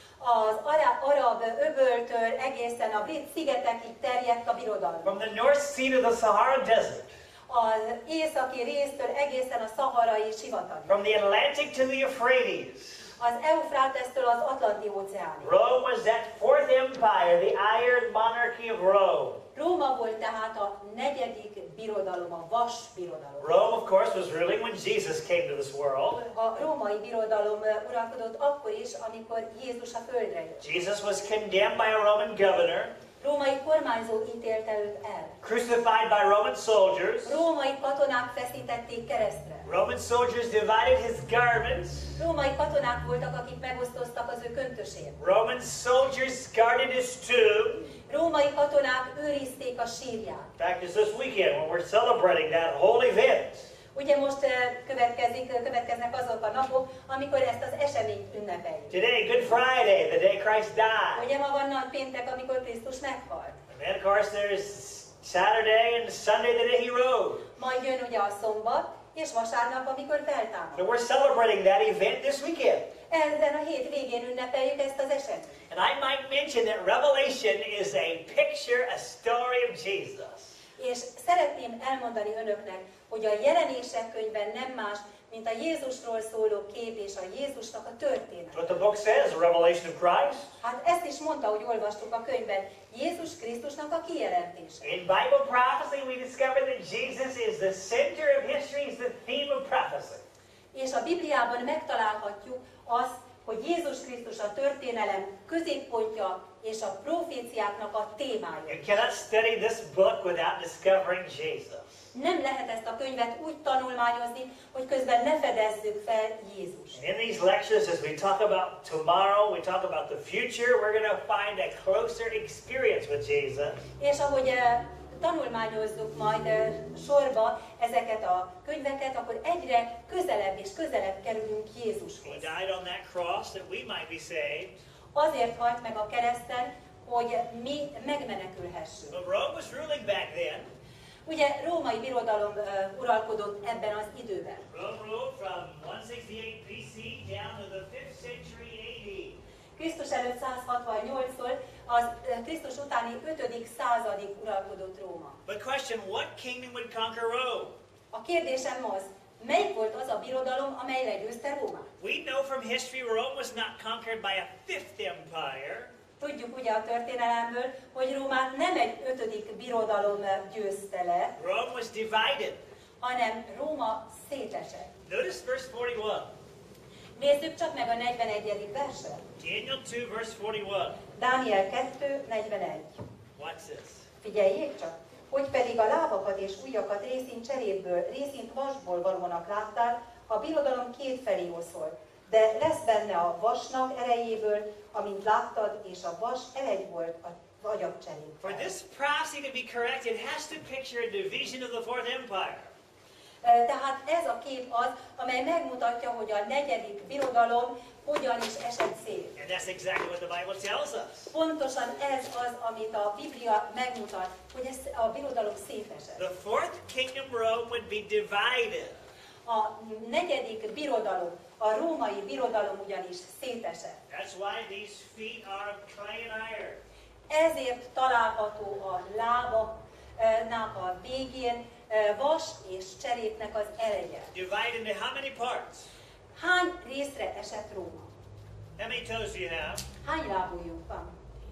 S2: Az arab öböltől egészen a brit szigetekig terjedt a birodalom.
S1: From the North Sea to the Sahara Desert.
S2: Az északi résztől egészen a szaharai sivatagig.
S1: From the Atlantic to the Euphrates.
S2: Az Eufrátesztől az Atlanti óceánig.
S1: Rome was that fourth empire, the iron monarchy of Rome.
S2: Róma volt tehát a negyedik birodalom, a vas birodalom.
S1: Rome, of course, was ruling when Jesus came to this world.
S2: A római birodalom uralkodott akkor is, amikor Jézus a földre jött.
S1: Jesus was condemned by a Roman governor.
S2: Római kormányzó ítélte őt el.
S1: Crucified by Roman soldiers.
S2: Római katonák feszítették keresztre.
S1: Roman soldiers divided his garments.
S2: Római katonák voltak, akik megosztoztak az ő köntösét.
S1: Roman soldiers guarded his tomb.
S2: Római katonák őrizték a sírját.
S1: In fact, it's this weekend when we're celebrating that whole event.
S2: Ugye most következnek azok a napok, amikor ezt az eseményt ünnepeljük.
S1: Today, Good Friday, the day Christ died.
S2: Ugye ma van nagy péntek, amikor Krisztus meghalt.
S1: And then, of course, there's Saturday and Sunday, the day he rose.
S2: Majd jön ugye a szombat, és vasárnap, amikor feltámad.
S1: So we're celebrating that event this weekend.
S2: Ezen a hét végén ünnepeljük ezt az eseményt.
S1: And I might mention that Revelation is a picture, a story of Jesus.
S2: És szeretném elmondani önöknek, hogy a Jelenések könyvben nem más, mint a Jézusról szóló kép és a Jézusnak a történet.
S1: What the book says, a revelation of Christ.
S2: Hát ezt is mondta, hogy olvastuk a könyvben, Jézus Krisztusnak a kijelentése.
S1: In Bible prophecy, we discover that Jesus is the center of history, is the theme of prophecy.
S2: És a Bibliában megtalálhatjuk azt, hogy Jézus Krisztus a történelem középpontja és a proféciáknak a témája.
S1: You cannot study this book without discovering Jesus.
S2: Nem lehet ezt a könyvet úgy tanulmányozni, hogy közben ne fedezzük fel Jézust.
S1: In these lectures, as we talk about tomorrow, we talk about the future, we're going to find a closer experience with Jesus.
S2: És ahogy tanulmányozzuk majd sorba ezeket a könyveket, akkor egyre közelebb és közelebb kerülünk Jézushoz.
S1: He died on that cross that we might be saved.
S2: Azért halt meg a kereszten, hogy mi megmenekülhessünk.
S1: But Rome was ruling back then.
S2: Ugye római birodalom uralkodott ebben az időben.
S1: Rome ruled from 168 BC down to the 5th century AD.
S2: Krisztus előtt 168-tól az Krisztus utáni 5. századig uralkodott Róma.
S1: But question, what kingdom would conquer Rome?
S2: A kérdésem az, melyik volt az a birodalom, amely legyőzte Rómát?
S1: We know from history Rome was not conquered by a 5th empire.
S2: Tudjuk ugye a történelemből, hogy Rómát nem egy 5. birodalom győzte le,
S1: Rome was divided.
S2: hanem Róma szétesett.
S1: Notice verse 41.
S2: Nézzük csak meg a 41. verset.
S1: Daniel 2, verse 41.
S2: Dániel 2:41.
S1: Watch this.
S2: Figyeljék csak, hogy pedig a lábakat és ujjakat részint cserépből, részint vasból valónak láttál, a birodalom kétfelé oszol. De lesz benne a vasnak erejéből, amint láttad, és a vas elegy volt az agyagcserépből.
S1: For this prophecy to be correct, it has to picture a division of the 4th empire.
S2: Tehát ez a kép az, amely megmutatja, hogy a 4. birodalom hogyan is esett szét.
S1: And that's exactly what the Bible tells us.
S2: Pontosan ez az, amit a Biblia megmutat, hogy ez a birodalom szétesett.
S1: The 4th kingdom, Rome, would be divided.
S2: A 4. birodalom, a római birodalom ugyanis szétesett.
S1: That's why these feet are of clay and iron.
S2: Ezért található a lábaknak a végén vas és cserépnek az elegye.
S1: Divided into how many parts?
S2: Hány részre esett Róma?
S1: How many toes do you have?
S2: Hány lábujjunk van?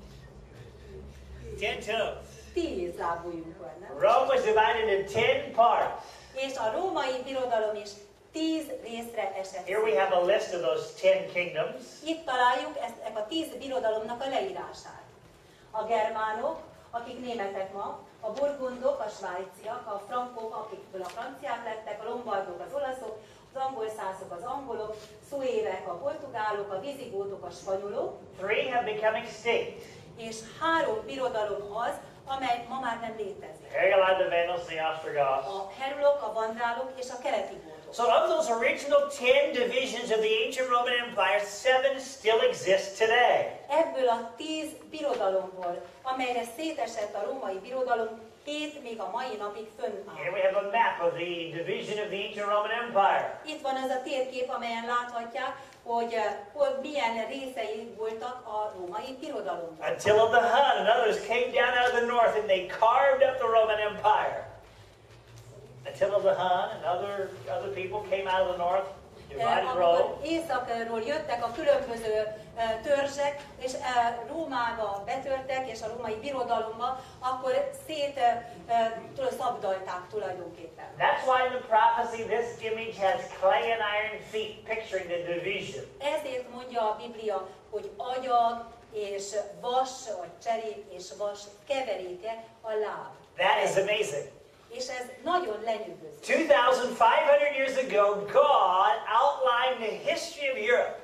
S1: 10 toes.
S2: 10 lábujjunk van, nem?
S1: Rome was divided into 10 parts.
S2: És a római birodalom is 10 részre esett.
S1: Here we have a list of those 10 kingdoms.
S2: Itt találjuk ezt a 10 birodalomnak a leírását. A germánok, akik németek ma, a burgundok, a svájciak, a frankok, akikből a franciák lettek, a lombardok, az olaszok, az angolszászok, az angolok, szuérek, a portugálok, a vizigótok, a spanyolok.
S1: 3 have become extinct.
S2: És 3 birodalom az, amely ma már nem létezik.
S1: Helgoland, the Vandals, the Ostrogoths.
S2: A herulok, a vandrálok és a keleti gótok.
S1: So of those original 10 divisions of the ancient Roman Empire, 7 still exist today.
S2: Ebből a 10 birodalomból, amelyre szétesett a római birodalom, 7 még a mai napig fönnáll.
S1: Here we have a map of the division of the ancient Roman Empire.
S2: Itt van ez a térkép, amelyen láthatják, hogy milyen részei voltak a római birodalomnak.
S1: Attila the Hun and others came down out of the north and they carved up the Roman Empire. Attila the Hun and other people came out of the north, divided Rome.
S2: Amikor északról jöttek a különböző törzsek, és Rómába betörtek, és a római birodalomba, akkor szabdalták tulajdonképpen.
S1: That's why in the prophecy this image has clay and iron feet, picturing the division.
S2: Ezért mondja a Biblia, hogy agyag és vas, vagy cserép és vas keveréke a láb.
S1: That is amazing.
S2: És ez nagyon lenyűgöző.
S1: 2,500 years ago, God outlined the history of Europe.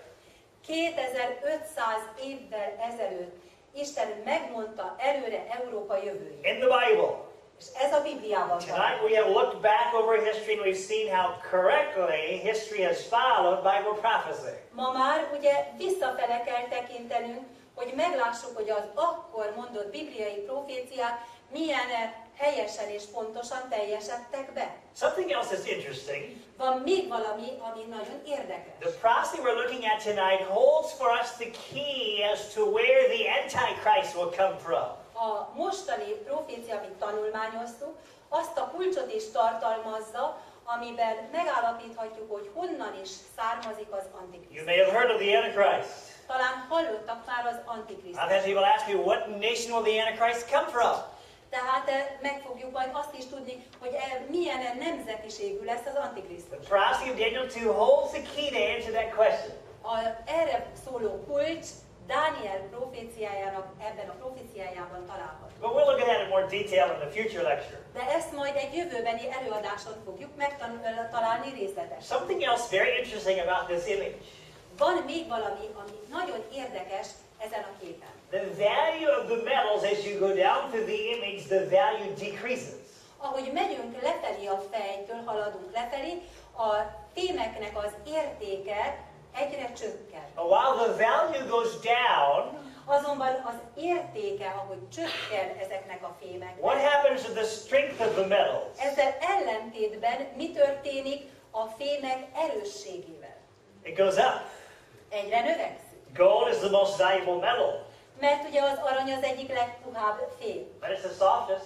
S2: 2500 évvel ezelőtt Isten megmondta előre Európa jövőjét.
S1: In the Bible.
S2: És ez a Bibliában
S1: Tonight
S2: van.
S1: we have looked back over history and we've seen how correctly history has followed Bible prophecy.
S2: Ma már ugye visszafele kell tekintenünk, hogy meglássuk, hogy az akkor mondott bibliai proféciák milyen helyesen és pontosan teljesedtek be.
S1: Something else is interesting.
S2: Van még valami, ami nagyon érdekes.
S1: The prophecy we're looking at tonight holds for us the key as to where the Antichrist will come from.
S2: A mostani profécia, amit tanulmányoztuk, azt a kulcsot is tartalmazza, amiben megállapíthatjuk, hogy honnan is származik az
S1: You
S2: Antikrisztus.
S1: may have heard of the Antichrist.
S2: Talán hallottak már az
S1: I've had
S2: Antikrisztus.
S1: people ask me, what nation will the Antichrist come from?
S2: Tehát meg fogjuk majd azt is tudni, hogy milyen nemzetiségű lesz az Antikrisztus.
S1: The prophecy of Daniel 2 holds the key to answer that question.
S2: Erre szóló kulcs Dániel proféciájának ebben a proféciájában található.
S1: But we'll look at that in more detail in the future lecture.
S2: De ezt majd egy jövőbeni előadáson fogjuk megtalálni részletesen.
S1: Something else very interesting about this image.
S2: Van még valami, ami nagyon érdekes ezen a képen.
S1: The value of the metals as you go down through the image, the value decreases.
S2: Ahogy megyünk lefelé a fejtől, haladunk lefelé, a fémeknek az értéke egyre csökken.
S1: While the value goes down,
S2: Azonban az értéke, ahogy csökken ezeknek a fémeknek,
S1: what happens to the strength of the metals?
S2: ezzel ellentétben mi történik a fémek erősségével?
S1: It goes up.
S2: Egyre növekszik.
S1: Gold is the most valuable metal,
S2: Mert ugye az arany az egyik legpuhább fém.
S1: but it's the softest.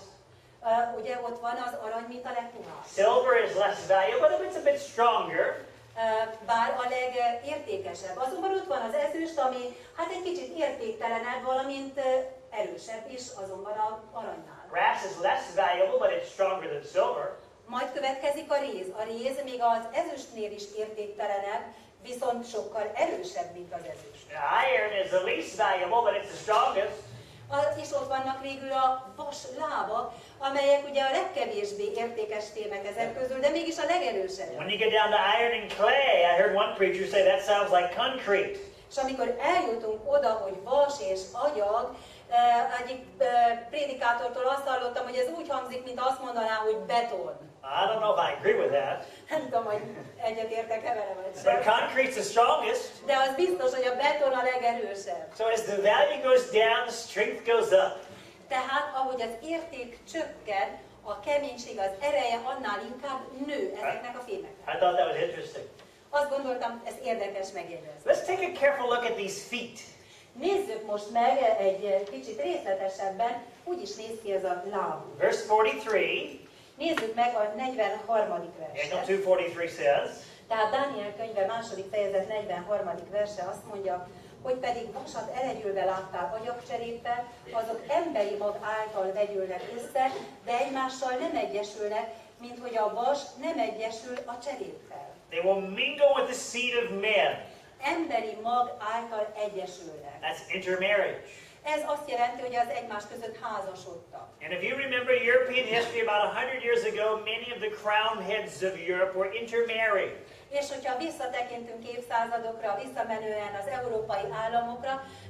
S2: Ugye ott van az arany, mint a legpuhább.
S1: Silver is less valuable, but it's a bit stronger.
S2: Bár a legértékesebb. Azonban ott van az ezüst, ami hát egy kicsit értéktelenebb, valamint erősebb is azonban az aranynál.
S1: Brass is less valuable, but it's stronger than silver.
S2: Majd következik a réz. A réz még az ezüstnél is értéktelenebb, viszont sokkal erősebb, mint az ezüst.
S1: Iron is the least valuable, but it's the strongest.
S2: És ott vannak végül a vas lábak, amelyek ugye a legkevésbé értékes fémek ezek közül, de mégis a legerősebb.
S1: When you get down to iron and clay, I heard one preacher say that sounds like concrete.
S2: És amikor eljutunk oda, hogy vas és agyag, egyik prédikátortól azt hallottam, hogy ez úgy hangzik, mint azt mondaná, hogy beton.
S1: I don't know if I agree with that.
S2: Nem tudom, hogy egyetértek-e vele vagy
S1: But
S2: sem.
S1: concrete's the strongest.
S2: De az biztos, hogy a beton a legerősebb.
S1: So as the value goes down, the strength goes up.
S2: Tehát, ahogy az érték csökken, a keménység, az ereje annál inkább nő ezeknek a fémeknek.
S1: I thought that was interesting.
S2: Azt gondoltam, ez érdekes megjegyezni.
S1: Let's take a careful look at these feet.
S2: Nézzük most meg egy kicsit részletesebben, úgy is néz ki ez a láb.
S1: Verse 43,
S2: Nézzük meg a 43.
S1: Daniel
S2: verset.
S1: 2:43 says,
S2: Tehát Dániel könyve 2. fejezet 43. verse azt mondja, hogy pedig vasat elegyülve láttál agyagcseréppel, azok emberi mag által vegyülnek össze, de egymással nem egyesülnek, mint hogy a vas nem egyesül a cseréppel.
S1: they will mingle with the seed of men.
S2: Emberi mag által egyesülnek.
S1: That's intermarriage.
S2: Ez azt jelenti, hogy az egymás között házasodtak.
S1: And if you remember European history about 100 years ago, many of the crown heads of Europe were intermarried.
S2: És hogyha visszatekintünk évszázadokra, visszamenően az európai államokra,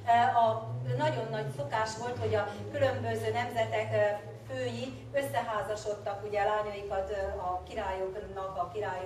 S2: a nagyon nagy szokás volt, hogy a különböző nemzetek fői összeházasodtak ugye lányaikat a királyoknak, a királyok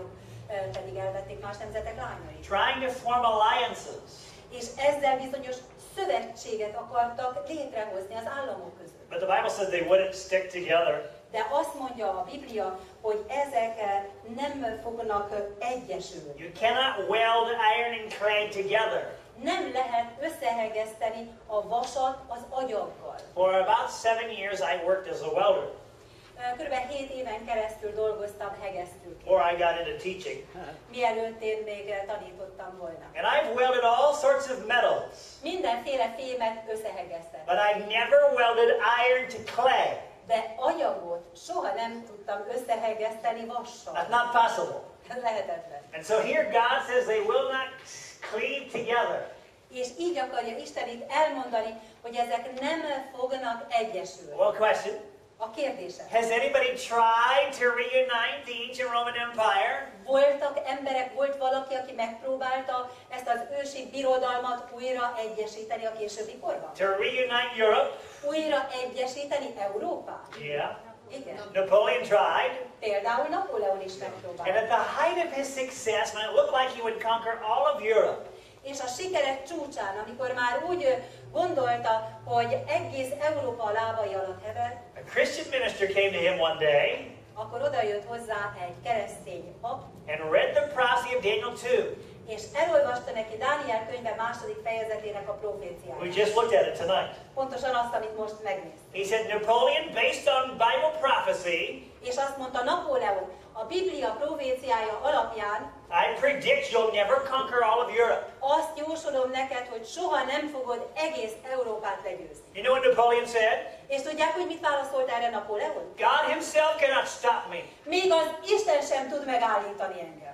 S2: pedig elvették más nemzetek lányait.
S1: trying to form alliances.
S2: És ezzel bizonyos szövetséget akartak létrehozni az államok között.
S1: But the Bible said they wouldn't stick together.
S2: De azt mondja a Biblia, hogy ezek nem fognak egyesülni.
S1: You cannot weld iron and clay together.
S2: Nem lehet összehegeszteni a vasat az agyaggal.
S1: For about 7 years I worked as a welder.
S2: Körülbelül 7 éven keresztül dolgoztam hegesztőként,
S1: Before I got into teaching.
S2: mielőtt én még tanítottam volna.
S1: And I've welded all sorts of metals.
S2: Mindenféle fémet összehegesztettem.
S1: But I've never welded iron to clay.
S2: De anyagot soha nem tudtam összehegeszteni vassal.
S1: That's not possible.
S2: Ez lehetetlen.
S1: And so here God says they will not cleave together.
S2: És így akarja Isten itt elmondani, hogy ezek nem fognak egyesülni.
S1: Well, question.
S2: A kérdésem.
S1: Has anybody tried to reunite the ancient Roman Empire?
S2: Voltak emberek, volt valaki, aki megpróbálta ezt az ősi birodalmat újra egyesíteni a későbbi korban?
S1: To reunite Europe?
S2: Újra egyesíteni Európát?
S1: Yeah.
S2: Igen.
S1: Napoleon tried.
S2: Például Napóleon is
S1: And
S2: megpróbálta.
S1: at the height of his success, when it looked like he would conquer all of Europe,
S2: És a sikerek csúcsán, amikor már úgy gondolta, hogy egész Európa a lábai alatt hever,
S1: a Christian minister came to him one day
S2: akkor odajött hozzá egy keresztény pap,
S1: and read the prophecy of Daniel 2.
S2: és elolvasta neki Dániel könyve második fejezetének a
S1: We
S2: proféciáját.
S1: just looked at it tonight.
S2: Pontosan azt, amit most megnéztünk.
S1: He said Napoleon, based on Bible prophecy,
S2: És azt mondta Napóleon, a Biblia proféciája alapján
S1: I predict you'll never conquer all of Europe.
S2: azt jósolom neked, hogy soha nem fogod egész Európát legyőzni.
S1: You know what Napoleon said?
S2: És tudják, hogy mit válaszolt erre Napóleon?
S1: God himself cannot stop me.
S2: Még az Isten sem tud megállítani engem.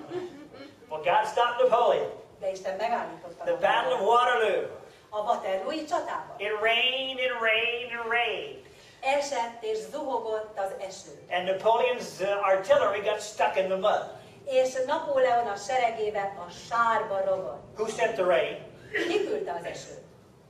S1: Well, God stopped Napoleon.
S2: De Isten megállította
S1: The Battle of
S2: Napóleont.
S1: Waterloo.
S2: A Waterloo-i csatában.
S1: It rained and rained and rained.
S2: Esett és zuhogott az eső.
S1: And Napoleon's artillery got stuck in the mud.
S2: És Napóleon a seregébe a sárba ragadt.
S1: Who sent the rain?
S2: Ki küldte az esőt?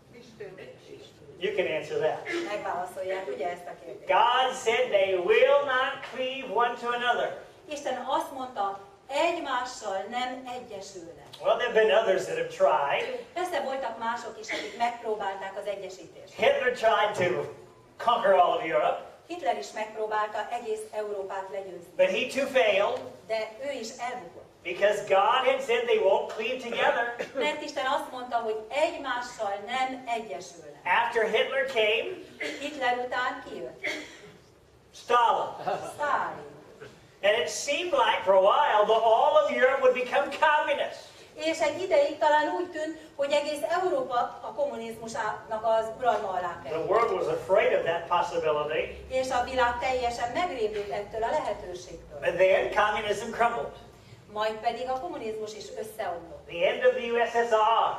S1: You can answer that.
S2: Megválaszolják ugye ezt a kérdést.
S1: God said they will not cleave one to another.
S2: Isten azt mondta, egymással nem egyesülnek.
S1: Well, there have been others that have tried.
S2: Persze voltak mások is, akik megpróbálták az egyesítést.
S1: Hitler tried to conquer all of Europe,
S2: Hitler is megpróbálta egész Európát legyőzni.
S1: but he too failed
S2: De ő is elbukott.
S1: because God had said they won't cleave together.
S2: Mert Isten azt mondta, hogy egymással nem egyesülnek.
S1: After Hitler came,
S2: Hitler után kijött?
S1: Stalin.
S2: Sztálin.
S1: And it seemed like for a while that all of Europe would become communist.
S2: És egy ideig talán úgy tűnt, hogy egész Európa a kommunizmusnak az uralma alá
S1: The
S2: kerül.
S1: world was afraid of that possibility,
S2: És a világ teljesen megrémült ettől a lehetőségtől.
S1: but then communism crumbled.
S2: Majd pedig a kommunizmus is összeomlott.
S1: The end of the USSR.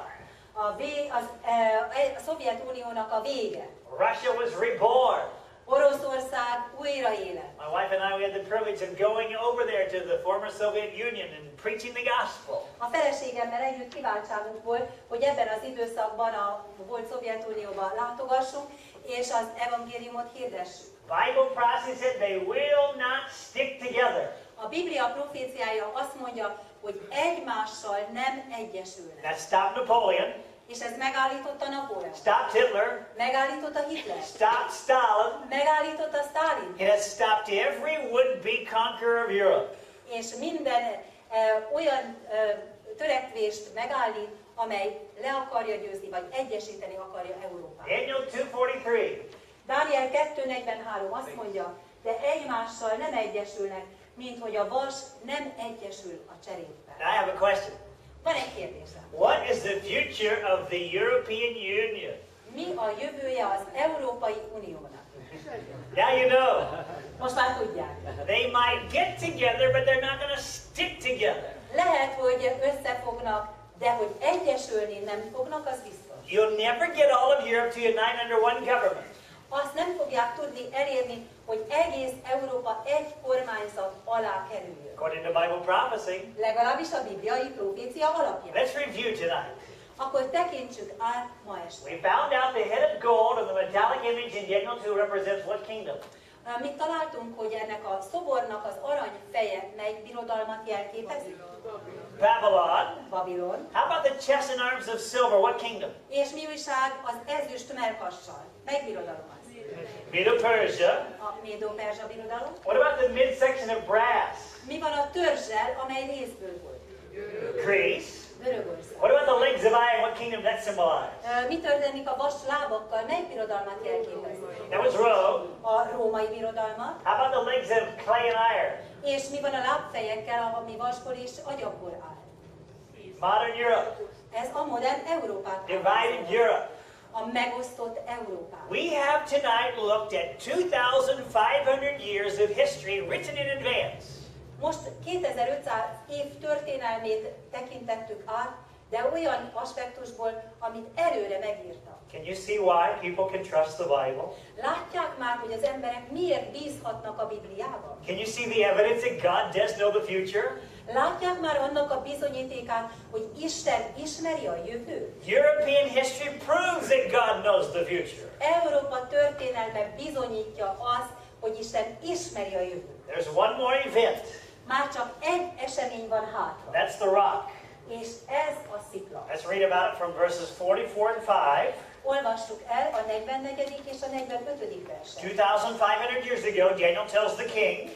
S2: A Szovjetuniónak a vége.
S1: Russia was reborn.
S2: Oroszország újraélet.
S1: My wife and I, we had the privilege of going over there to the former Soviet Union and preaching the gospel.
S2: A feleségemmel együtt kiváltságunk volt, hogy ebben az időszakban a volt Szovjetunióban látogassunk, és az evangéliumot hirdessük.
S1: Bible prophecy said they will not stick together.
S2: A Biblia proféciája azt mondja, hogy egymással nem egyesülnek.
S1: That stopped Napoleon,
S2: És ez megállította Napóleon.
S1: stopped Hitler,
S2: Megállította Hitler.
S1: stopped Stalin,
S2: Megállította Sztálin.
S1: it has stopped every would-be conqueror of Europe.
S2: És minden olyan törekvést megállít, amely le akarja győzni, vagy egyesíteni akarja Európát.
S1: Daniel 2:43.
S2: Dániel 2:43 azt mondja, de egymással nem egyesülnek, mint hogy a vas nem egyesül a cserépvel.
S1: Now I have a question.
S2: Van egy kérdésem.
S1: What is the future of the European Union?
S2: Mi a jövője az Európai Uniónak?
S1: Now you know.
S2: Most már tudják.
S1: They might get together, but they're not going to stick together.
S2: Lehet, hogy összefognak, de hogy egyesülni nem fognak, az biztos.
S1: You'll never get all of Europe to unite under one government.
S2: Azt nem fogják tudni elérni, hogy egész Európa egy kormányzat alá kerüljön.
S1: According to Bible prophecy.
S2: Legalábbis a bibliai profécia alapján.
S1: Let's review tonight.
S2: Akkor tekintsük át ma este.
S1: We found out the head of gold of the metallic image in Daniel 2 represents what kingdom?
S2: Mit találtunk, hogy ennek a szobornak az arany feje melyik birodalmat jelképezi?
S1: Babylon.
S2: Babilon.
S1: How about the chest and arms of silver? What kingdom?
S2: És mi újság az ezüst mellkassal? Melyik birodalom az?
S1: Medo-Persia.
S2: A Médo-Perzsa birodalom.
S1: What about the midsection of brass?
S2: Mi van a törzsel, amely részből volt?
S1: Greece.
S2: Görögország.
S1: What about the legs of iron? What kingdom that symbolized?
S2: Mi történik a vas lábakkal? Melyik birodalmat jelképezi?
S1: That was Rome.
S2: A római birodalmat.
S1: How about the legs of clay and iron?
S2: És mi van a lábfejekkel, ami vasból és agyagból áll?
S1: Modern Europe.
S2: Ez a modern Európát.
S1: Divided Europe.
S2: A megosztott Európát.
S1: We have tonight looked at 2,500 years of history written in advance.
S2: Most 2500 év történelmét tekintettük át, de olyan aspektusból, amit előre megírtak.
S1: Can you see why people can trust the Bible?
S2: Látják már, hogy az emberek miért bízhatnak a Bibliában?
S1: Can you see the evidence that God does know the future?
S2: Látják már annak a bizonyítékát, hogy Isten ismeri a jövőt?
S1: European history proves that God knows the future.
S2: Európa történelme bizonyítja azt, hogy Isten ismeri a jövőt.
S1: There's one more event.
S2: Már csak egy esemény van hátra.
S1: That's the rock.
S2: És ez a szikla.
S1: Let's read about it from verses 44 and 5.
S2: Olvassuk el a 44. és a 45. verset.
S1: 2,500 years ago, Daniel tells the king,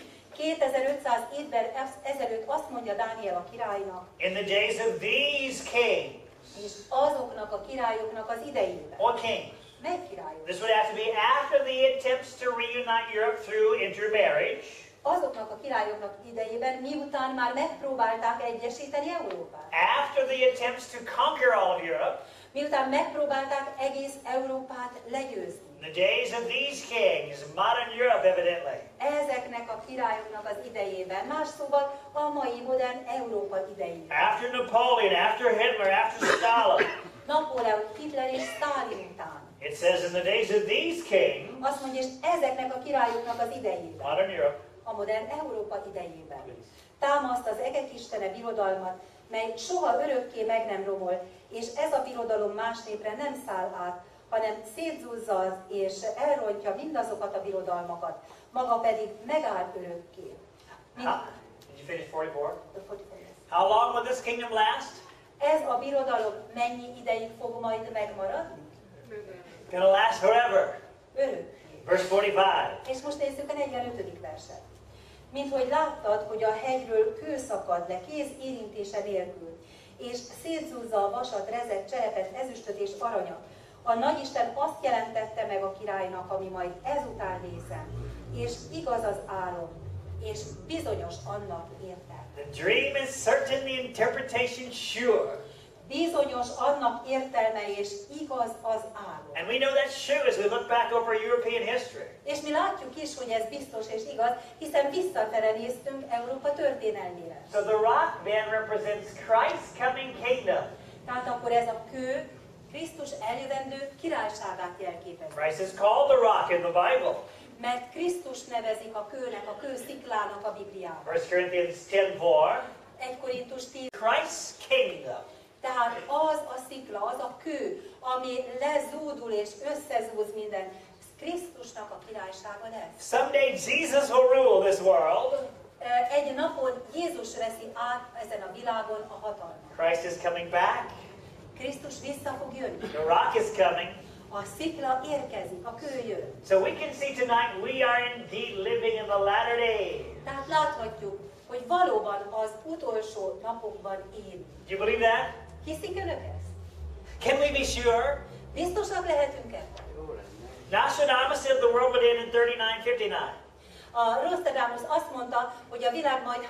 S2: 2500 évvel ezelőtt azt mondja Dániel a királynak,
S1: in the days of these kings.
S2: és azoknak a királyoknak az idejében.
S1: What kings?
S2: Mely királyok?
S1: This would have to be after the attempts to reunite Europe through intermarriage.
S2: Azoknak a királyoknak idejében, miután már megpróbálták egyesíteni Európát.
S1: After the attempts to conquer all of Europe.
S2: Miután megpróbálták egész Európát legyőzni.
S1: In the days of these kings, modern Europe evidently.
S2: Ezeknek a királyoknak az idejében, más szóval a mai modern Európa idejében.
S1: After Napoleon, after Hitler, after Stalin.
S2: Napóleon, Hitler és Sztálin után.
S1: It says in the days of these kings,
S2: Azt mondja, és ezeknek a királyoknak az idejében,
S1: modern Europe,
S2: a modern Európa idejében. Támaszt az egek istene birodalmat, mely soha örökké meg nem romol, és ez a birodalom más népre nem száll át, hanem szétzúzza és elrontja mindazokat a birodalmakat, maga pedig megáll örökké.
S1: did you finish 44?
S2: Yes.
S1: How long will this kingdom last?
S2: Ez a birodalom mennyi ideig fog majd megmaradni?
S1: Gonna last forever.
S2: Örökké.
S1: Verse 45.
S2: És most nézzük a 45. verset. Mint hogy láttad, hogy a hegyről kő szakad le kéz érintése nélkül, és szétzúzza a vasat, rezet, cserepet, ezüstöt és aranyat. A Nagyisten azt jelentette meg a királynak, ami majd ezután nézem, és igaz az álom, és bizonyos annak értelme.
S1: The dream is certain, the interpretation sure.
S2: Bizonyos annak értelme, és igaz az álom.
S1: And we know that's true as we look back over European history.
S2: És mi látjuk is, hogy ez biztos és igaz, hiszen visszafele néztünk Európa történelmére.
S1: So the rock then represents Christ's coming kingdom.
S2: Tehát akkor ez a kő Krisztus eljövendő királyságát jelképezi.
S1: Christ is called the rock in the Bible.
S2: Mert Krisztus nevezik a kőnek, a kősziklának a Bibliában.
S1: 1 Corinthians 10:4.
S2: 1 Korintus 10.
S1: Christ's kingdom.
S2: Tehát az a szikla, az a kő, ami lezúdul és összezúz minden, Krisztusnak a királysága lesz.
S1: Someday Jesus will rule this world.
S2: Egy napon Jézus veszi át ezen a világon a hatalmat.
S1: Christ is coming back.
S2: Krisztus vissza fog jönni.
S1: The rock is coming.
S2: A szikla érkezik, a kő jön.
S1: So we can see tonight we are indeed living in the latter days.
S2: Tehát láthatjuk, hogy valóban az utolsó napokban élünk.
S1: Do you believe that?
S2: Hiszik önök ezt?
S1: Can we be sure?
S2: Biztosak lehetünk ebben?
S1: Nostradamus said the world would end in 3959.
S2: A Nostradamus azt mondta, hogy a világ majd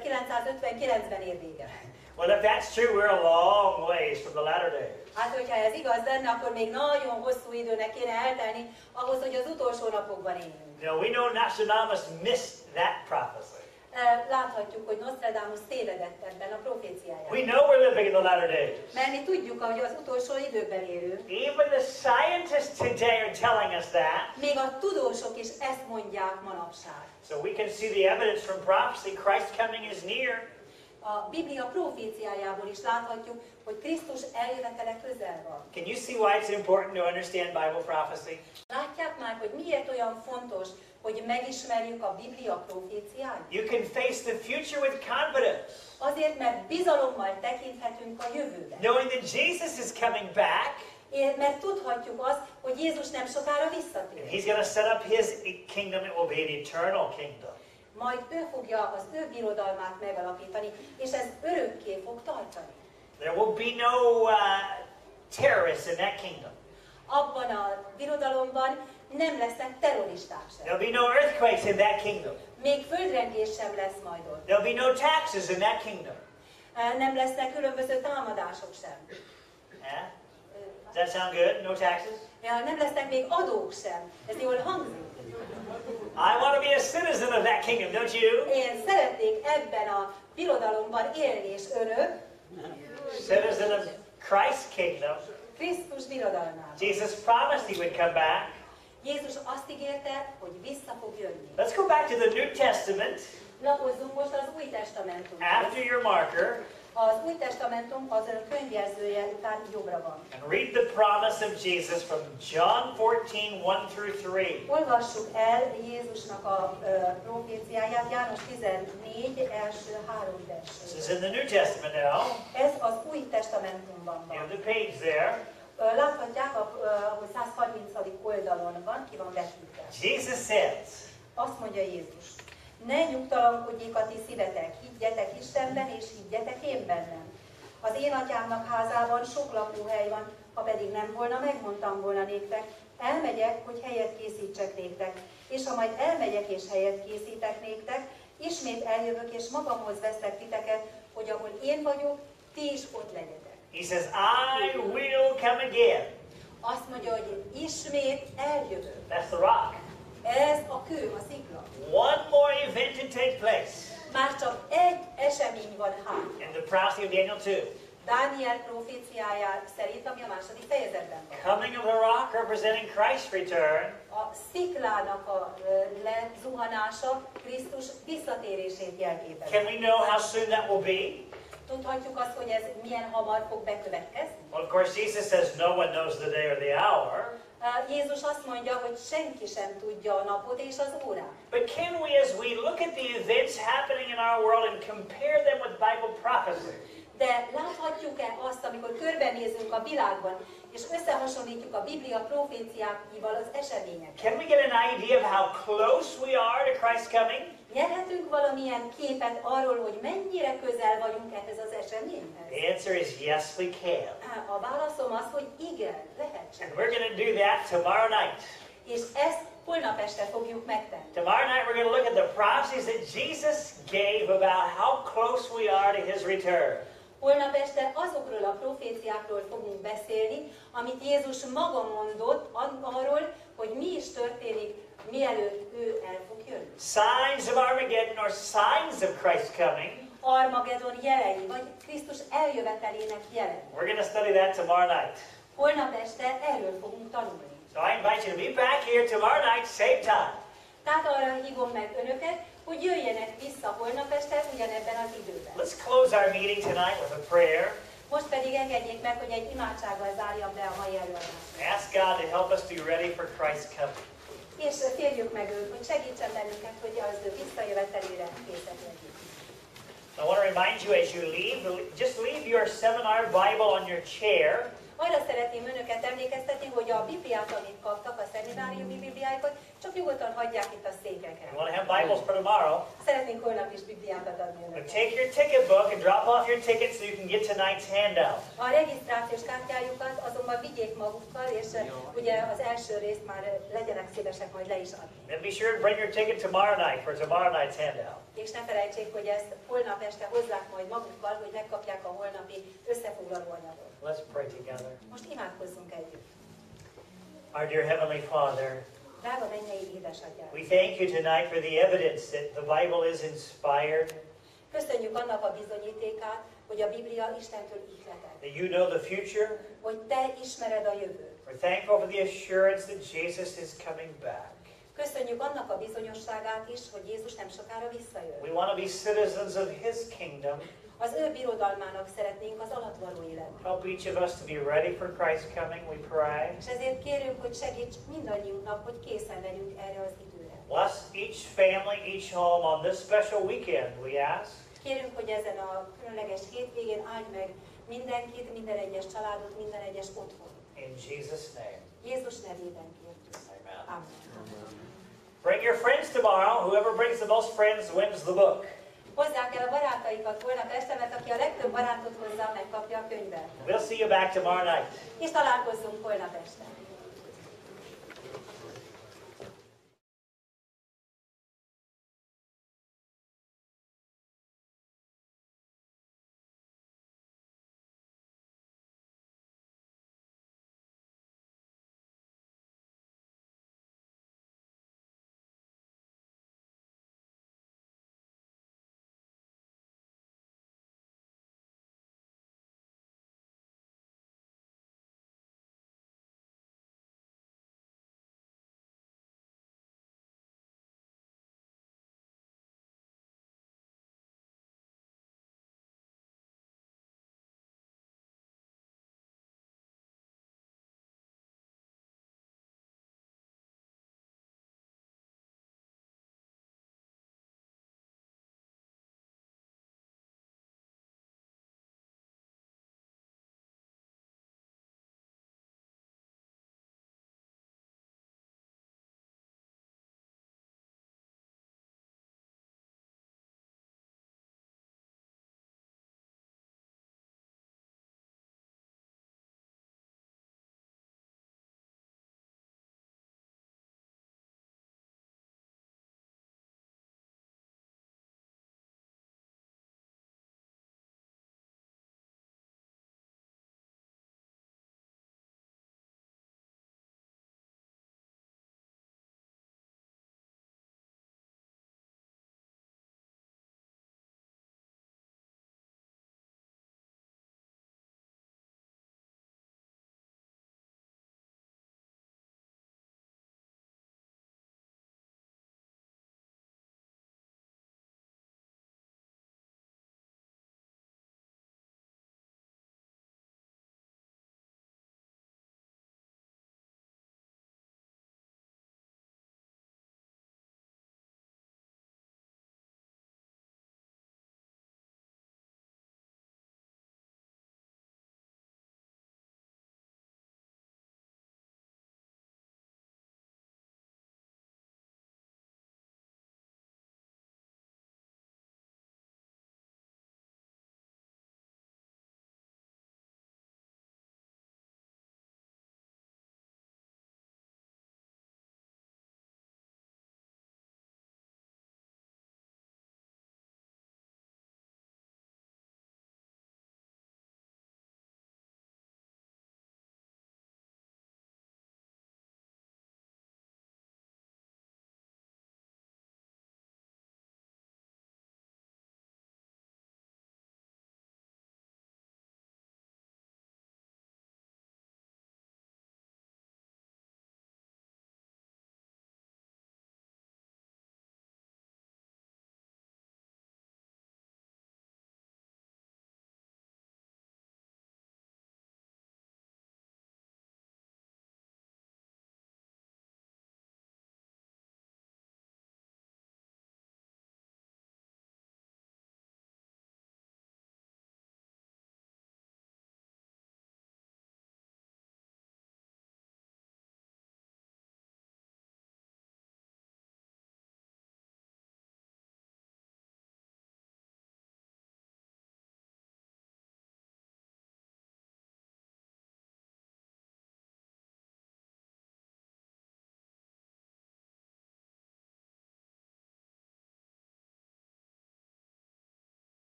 S2: 3959-ben ér véget.
S1: Well, if that's true, we're a long ways from the latter days.
S2: Hát, hogyha ez igaz lenne, akkor még nagyon hosszú időnek kéne eltelni ahhoz, hogy az utolsó napokban éljünk.
S1: No, we know Nostradamus missed that prophecy.
S2: Láthatjuk, hogy Nostradamus tévedett ebben a proféciájában.
S1: We know we're living in the latter days.
S2: Mert mi tudjuk, hogy az utolsó időkben élünk.
S1: Even the scientists today are telling us that.
S2: Még a tudósok is ezt mondják manapság.
S1: So we can see the evidence from prophecy. Christ's coming is near.
S2: A Biblia proféciájából is láthatjuk, hogy Krisztus eljövetele közel van.
S1: Can you see why it's important to understand Bible prophecy?
S2: Látják már, hogy miért olyan fontos, hogy megismerjük a Biblia proféciáit?
S1: You can face the future with confidence,
S2: Azért, mert bizalommal tekinthetünk a jövőbe.
S1: knowing that Jesus is coming back,
S2: Mert tudhatjuk azt, hogy Jézus nem sokára
S1: and
S2: visszatér.
S1: he's going to set up his kingdom. It will be an eternal kingdom.
S2: Majd ő fogja az ő birodalmát megalapítani, és ez örökké fog tartani.
S1: There will be no terrorists in that kingdom.
S2: Abban a birodalomban nem lesznek terroristák sem.
S1: There'll be no earthquakes in that kingdom.
S2: Még földrengés sem lesz majd ott.
S1: There'll be no taxes in that kingdom.
S2: Nem lesznek különböző támadások sem.
S1: Yeah? Does that sound good? No taxes?
S2: Nem lesznek még adók sem. Ez jól hangzik.
S1: I want to be a citizen of that kingdom, don't you?
S2: Én szeretnék ebben a birodalomban élni, és önök
S1: Citizen of Christ's kingdom.
S2: Krisztus birodalmában.
S1: Jesus promised he would come back.
S2: Jézus azt ígérte, hogy vissza fog jönni.
S1: Let's go back to the New Testament
S2: Lapozzunk most az Új Testamentumhoz.
S1: after your marker
S2: Az Új Testamentum az ön könyvjelzője után jobbra van.
S1: and read the promise of Jesus from John 14, 1 through 3.
S2: Olvassuk el Jézusnak a proféciáját, János 14, első 3
S1: This is
S2: versét.
S1: in the New Testament now.
S2: Ez az Új Testamentumban
S1: You have
S2: van.
S1: the page there.
S2: Láthatják, hogy 130. oldalon van, ki van vetítve.
S1: Jesus says,
S2: Azt mondja Jézus, ne nyugtalankodjék a ti szívetek, higgyetek Istenben, és higgyetek én bennem. Az én atyámnak házában sok lakóhely van, ha pedig nem volna, megmondtam volna néktek, elmegyek, hogy helyet készítsek néktek, és ha majd elmegyek és helyet készítek néktek, ismét eljövök, és magamhoz veszek titeket, hogy ahol én vagyok, ti is ott legyetek.
S1: he says, I will come again.
S2: Azt mondja, hogy ismét eljövök.
S1: That's the rock.
S2: Ez a kő, a szikla.
S1: One more event to take place
S2: Már csak egy esemény van hát.
S1: in the prophecy of Daniel 2.
S2: Dániel proféciája szerint, ami a második fejezetben van.
S1: Coming of the rock representing Christ's return,
S2: A sziklának a lezuhanása Krisztus visszatérését jelképezi.
S1: can we know how soon that will be?
S2: Tudhatjuk azt, hogy ez milyen hamar fog bekövetkezni?
S1: Well, of course, Jesus says no one knows the day or the hour.
S2: Jézus azt mondja, hogy senki sem tudja a napot és az órát.
S1: But can we, as we look at the events happening in our world and compare them with Bible prophecy,
S2: De láthatjuk-e azt, amikor körbenézünk a világban, és összehasonlítjuk a Biblia proféciáival az eseményeket?
S1: can we get an idea of how close we are to Christ's coming?
S2: Nyerhetünk valamilyen képet arról, hogy mennyire közel vagyunk ehhez az eseményhez?
S1: The answer is yes, we can.
S2: A válaszom az, hogy igen,
S1: And
S2: lehetséges.
S1: we're going to do that tomorrow night.
S2: És ezt holnap este fogjuk megtenni.
S1: Tomorrow night, we're going to look at the prophecies that Jesus gave about how close we are to his return.
S2: Holnap este azokról a proféciákról fogunk beszélni, amit Jézus maga mondott arról, hogy mi is történik, mielőtt ő el fog jönni.
S1: Signs of Armageddon or signs of Christ's coming.
S2: Armagedon jelei, vagy Krisztus eljövetelének jelei.
S1: We're going to study that tomorrow night.
S2: Holnap este erről fogunk tanulni.
S1: So I invite you to be back here tomorrow night, same time.
S2: Tehát arra hívom meg önöket, hogy jöjjenek vissza holnap este ugyanebben az időben.
S1: Let's close our meeting tonight with a prayer.
S2: Most pedig engedjék meg, hogy egy imádsággal zárjam be a mai előadást.
S1: Ask God to help us be ready for Christ's coming.
S2: És kérjük meg őt, hogy segítsen bennünket, hogy az ő visszajövetelére készek legyünk.
S1: I want to remind you as you leave, just leave your seminar Bible on your chair.
S2: Arra szeretném önöket emlékeztetni, hogy a Bibliát, amit kaptak, a szemináriumi Bibliáikat, csak nyugodtan hagyják itt a székeken.
S1: You want to have Bibles for tomorrow.
S2: Szeretnénk holnap is Bibliákat adni
S1: But
S2: önöknek.
S1: take your ticket book and drop off your ticket so you can get tonight's handout.
S2: A regisztrációs kártyájukat azonban vigyék magukkal, és ugye az első részt már legyenek szívesek majd le is adni.
S1: Then be sure to bring your ticket tomorrow night for tomorrow night's handout.
S2: És ne felejtsék, hogy ezt holnap este hozzák majd magukkal, hogy megkapják a holnapi összefoglaló anyagot.
S1: Let's pray together.
S2: Most imádkozzunk együtt.
S1: Our dear Heavenly Father,
S2: Drága mennyei édesatyám!
S1: we thank you tonight for the evidence that the Bible is inspired,
S2: Köszönjük annak a bizonyítékát, hogy a Biblia Istentől ihletett,
S1: that you know the future.
S2: hogy te ismered a jövőt.
S1: We're thankful for the assurance that Jesus is coming back.
S2: Köszönjük annak a bizonyosságát is, hogy Jézus nem sokára visszajön.
S1: We want to be citizens of His kingdom.
S2: Az ő birodalmának szeretnénk az alattvalói lenni.
S1: Help each of us to be ready for Christ's coming, we pray.
S2: És ezért kérünk, hogy segíts mindannyiunknak, hogy készen legyünk erre az időre.
S1: Bless each family, each home on this special weekend, we ask.
S2: Kérünk, hogy ezen a különleges hétvégén áldj meg mindenkit, minden egyes családot, minden egyes otthon.
S1: In Jesus' name.
S2: Jézus nevében kértük.
S1: Amen.
S2: Amen.
S1: Bring your friends tomorrow. Whoever brings the most friends wins the book.
S2: Hozzák el a barátaikat holnap este, mert aki a legtöbb barátot hozzá, megkapja a könyvet.
S1: We'll see you back tomorrow night.
S2: És találkozzunk holnap este.